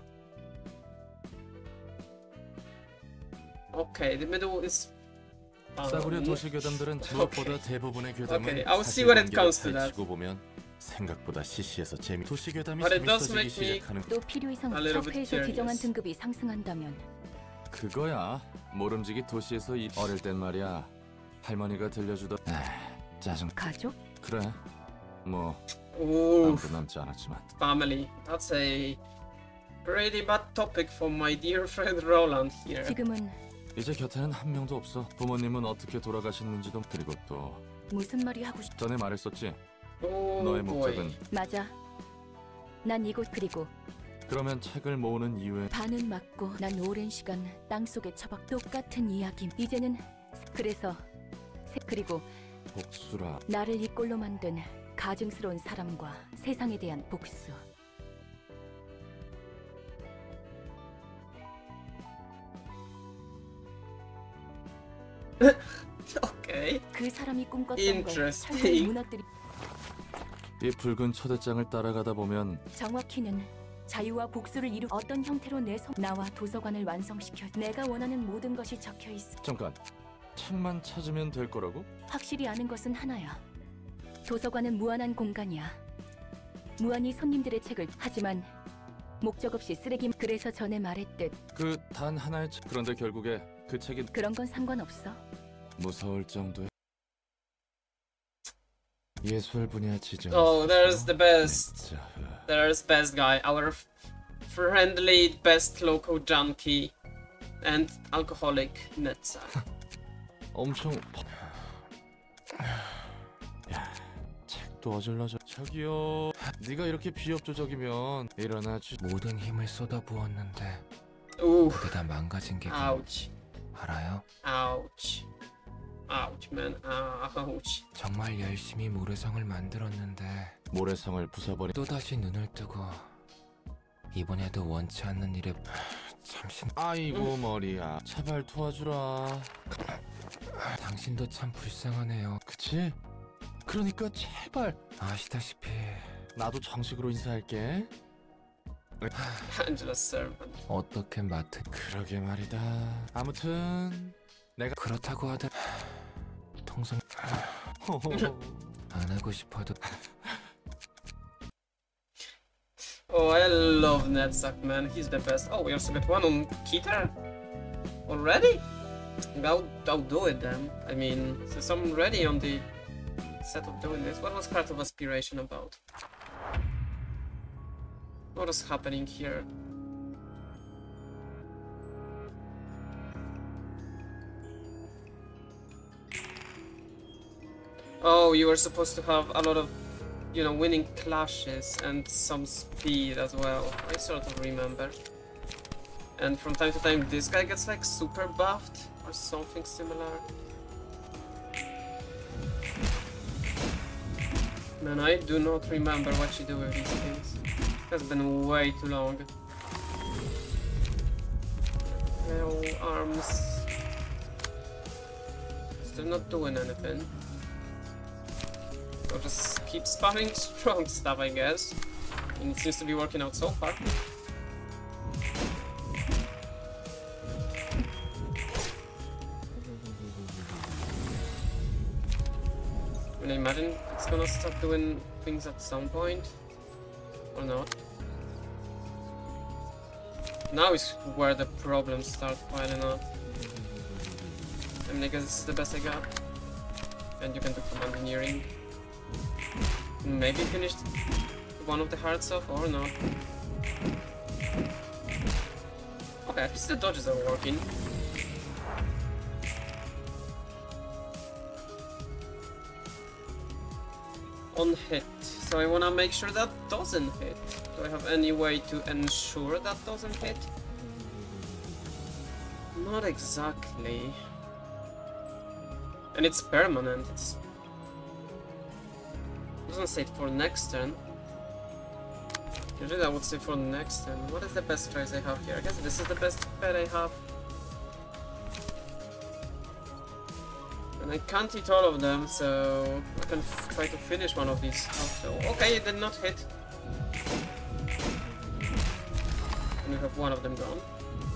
Okay, the middle is. 싸구려 도시 교담들은 무엇보다 대부분의 교담은 Okay, I'll see what it comes to that. 펼치고 보면 생각보다 시시해서 재미. 도시 교담이 But it does 재밌어지기 make me 시작하는. 또 필요 이상 a little bit 협회에서 지정한 curious. 등급이 상승한다면 그거야. 모름지기 도시에서 이 어릴 땐 말이야. 할머니가 들려주던 아, 짜증. 가족? 그래. 뭐 Ooh, 아무도 남지 않았지만. family. That's a pretty bad topic for my dear friend Roland here. 지금은 이제 곁에는 한 명도 없어. 부모님은 어떻게 돌아가셨는지도. 그리고 또 무슨 말이 하고 싶? 전에 말했었지. Oh 너의 boy. 목적은. 맞아. 난 이곳 그리고 그러면 책을 모으는 이유에 반은 맞고 난 오랜 시간 땅속에 처박 똑같은 이야기. 이제는 그래서 세- 그리고 복수라. 나를 이 꼴로 만든 가증스러운 사람과 세상에 대한 복수. Okay. 그 사람이 꿈꿨던 걸 Interesting. 설탕이 무너뜨리. 이 붉은 초대장을 따라가다 보면 정확히는 자유와 복수를 이루 어떤 형태로 내 성 나와 도서관을 완성시켜 내가 원하는 모든 것이 적혀 있어. 잠깐. 책만 찾으면 될 거라고? 확실히 아는 것은 하나야. 도서관은 무한한 공간이야. 무한히 손님들의 책을 하지만 목적 없이 쓰레기. 그래서 전에 말했듯 그 단 하나의 책. 그런데 결국에 그 책이 그런 건 상관없어. 무서울 정도의 예술 분야 지정. Oh, there's the best. There's best guy, our f- friendly best local junkie and alcoholic Netza. 엄청. 야, 책도 어질러져. 저기요. 네가 이렇게 비협조적이면 일어나 주. 모든 힘을 쏟아부었는데 Ooh. 그게 다 망가진 게 Ouch. 알아요? Ouch. Ouch, man. Ouch. 정말 열심히 모래성을 만들었는데 모래성을 부숴버린. 또다시 눈을 뜨고 이번에도 원치 않는 일에 잠시. 아이고 머리야. 제발 도와주라. 당신도 참 불쌍하네요. 그치? 그러니까 제발. 아시다시피 나도 정식으로 인사할게. Angela's servant. 어떻게 맡은. 그러게 말이다. 아무튼 내가 그렇다고 하더 통성 안 하고 싶어도 Oh, I love Netsuck, man. He's the best. Oh, we also got one on Keter? Already? I'll, I'll do it then. I mean, since I'm ready on the set of doing this, what was Heart of Aspiration about? What is happening here? Oh, you were supposed to have a lot of, you know, winning clashes and some speed as well. I sort of remember. And from time to time this guy gets like super buffed or something similar. Man, I do not remember what you do with these things. It has been way too long. Hell, arms. Still not doing anything. I'll just keep spamming strong stuff, I guess. And it seems to be working out so far. I imagine it's gonna start doing things at some point. Or not. Now is where the problems start piling up. I mean, I guess this is the best I got. And you can do commandeering. Maybe finished one of the hearts off or not. Okay, at least the dodges are working. On hit, so I wanna make sure that doesn't hit. Do I have any way to ensure that doesn't hit? Not exactly. And it's permanent. It's doesn't say it for next turn. Usually I would say for next turn. What is the best choice I have here? I guess this is the best bet I have. And I can't hit all of them, so I can f try to finish one of these also. Okay, it did not hit. And we have one of them gone.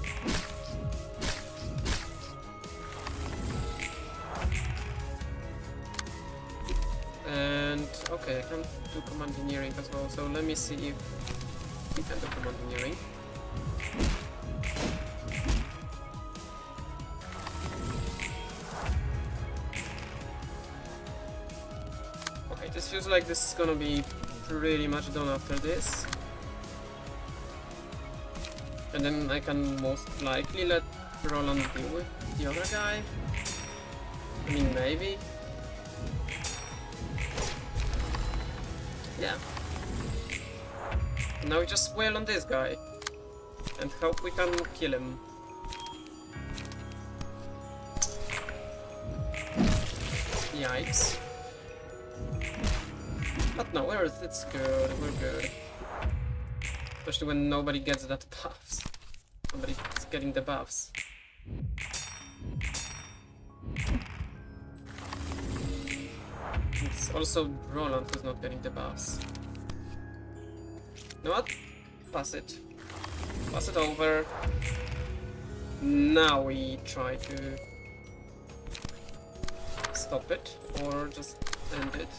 And okay, I can do commandeering as well, so let me see if we can do commandeering. Okay, this feels like this is gonna be pretty much done after this. And then I can most likely let Roland deal with the other guy. I mean, maybe. Yeah. Now we just wail on this guy and hope we can kill him. Yikes. But no, we're, it's good, we're good. Especially when nobody gets that buffs. Nobody's getting the buffs. It's also Roland who's not getting the buffs. You know what? Pass it. Pass it over. Now we try to stop it or just end it.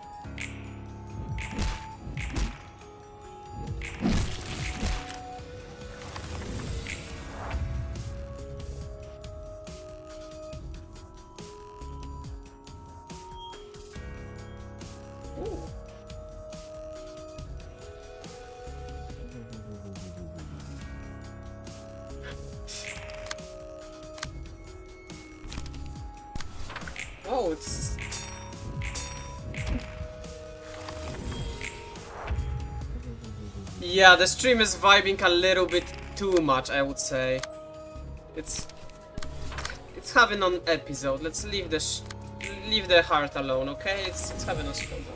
Oh, it's... Yeah, the stream is vibing a little bit too much, I would say. It's... It's having an episode. Let's leave the sh leave the heart alone, okay? It's, it's having a struggle.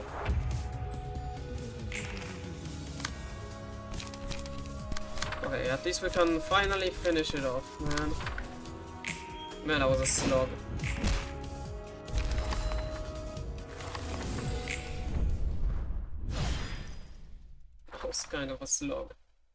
Okay, at least we can finally finish it off, man. Man, that was a slog. Kind of a slog.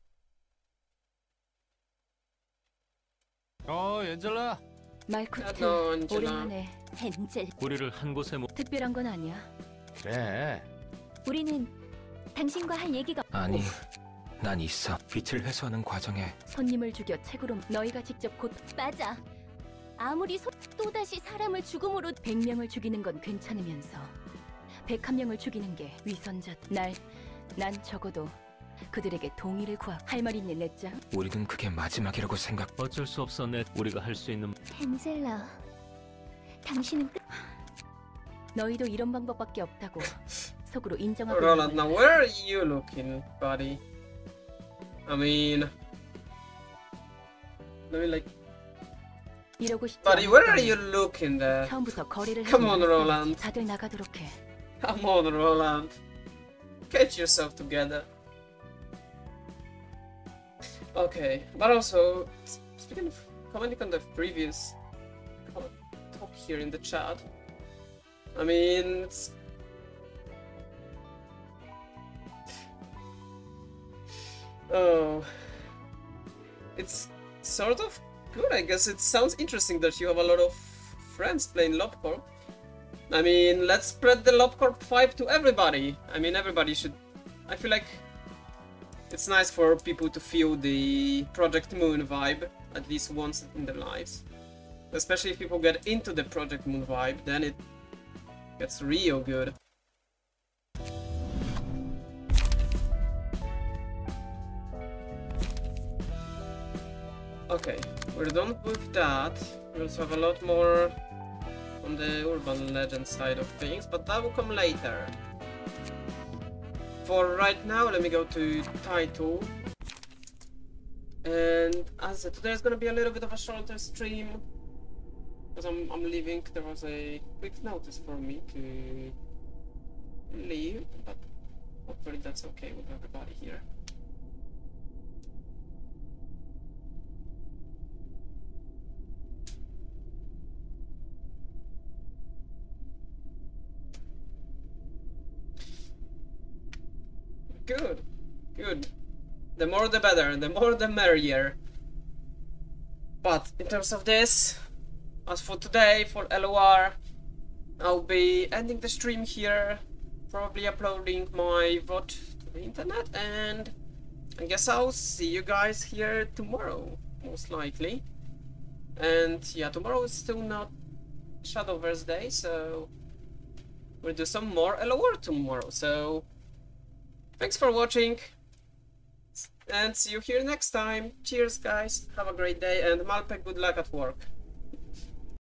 어, 엔젤라. 말코트, Hello, Angela. 오랜만에. 엔젤. 우리를 한 곳에 모... 특별한 건 아니야. 그래. 우리는 당신과 할 얘기가 아니, 난 있어. 빛을 회수하는 과정에 손님을 죽여 책으로 너희가 직접 곧 맞아. 아무리 소... 또다시 사람을 죽음으로 백 명을 죽이는 건 괜찮으면서 백한 명을 죽이는 게 위선자. 날, 난 적어도 그들에게 동의를 구하. 할 말 있니 넷장? 우리는 그게 마지막이라고 생각. 어쩔 수 없어 넷. 우리가 할 수 있는 헨젤라, 당신은 끝... 너희도 이런 방법밖에 없다고 속으로 인정하고. Roland, now where are you looking, buddy? I mean, let me like. 이러고 싶지 Buddy, where are you looking there? 처음부터 거리를 Come on, Roland. 다들 나가도록 해. Come on, Roland. Get yourself together. Okay, but also, speaking of commenting on the previous talk here in the chat, I mean, it's... oh, it's sort of good, I guess. It sounds interesting that you have a lot of friends playing LobCorp. I mean, let's spread the LobCorp vibe to everybody. I mean, everybody should... I feel like it's nice for people to feel the Project Moon vibe, at least once in their lives. Especially if people get into the Project Moon vibe, then it gets real good. Okay, we're done with that. We also have a lot more on the urban legend side of things, but that will come later. For right now, let me go to title. And as I said, today's gonna be a little bit of a shorter stream because I'm, I'm leaving. There was a quick notice for me to leave, but hopefully that's okay with everybody here. Good, good. The more the better, the more the merrier. But in terms of this, as for today, for L O R, I'll be ending the stream here, probably uploading my V O D to the internet, and I guess I'll see you guys here tomorrow, most likely. And yeah, tomorrow is still not Shadowverse Day, so we'll do some more L O R tomorrow, so thanks for watching, and see you here next time. Cheers, guys. Have a great day, and Malpe, good luck at work.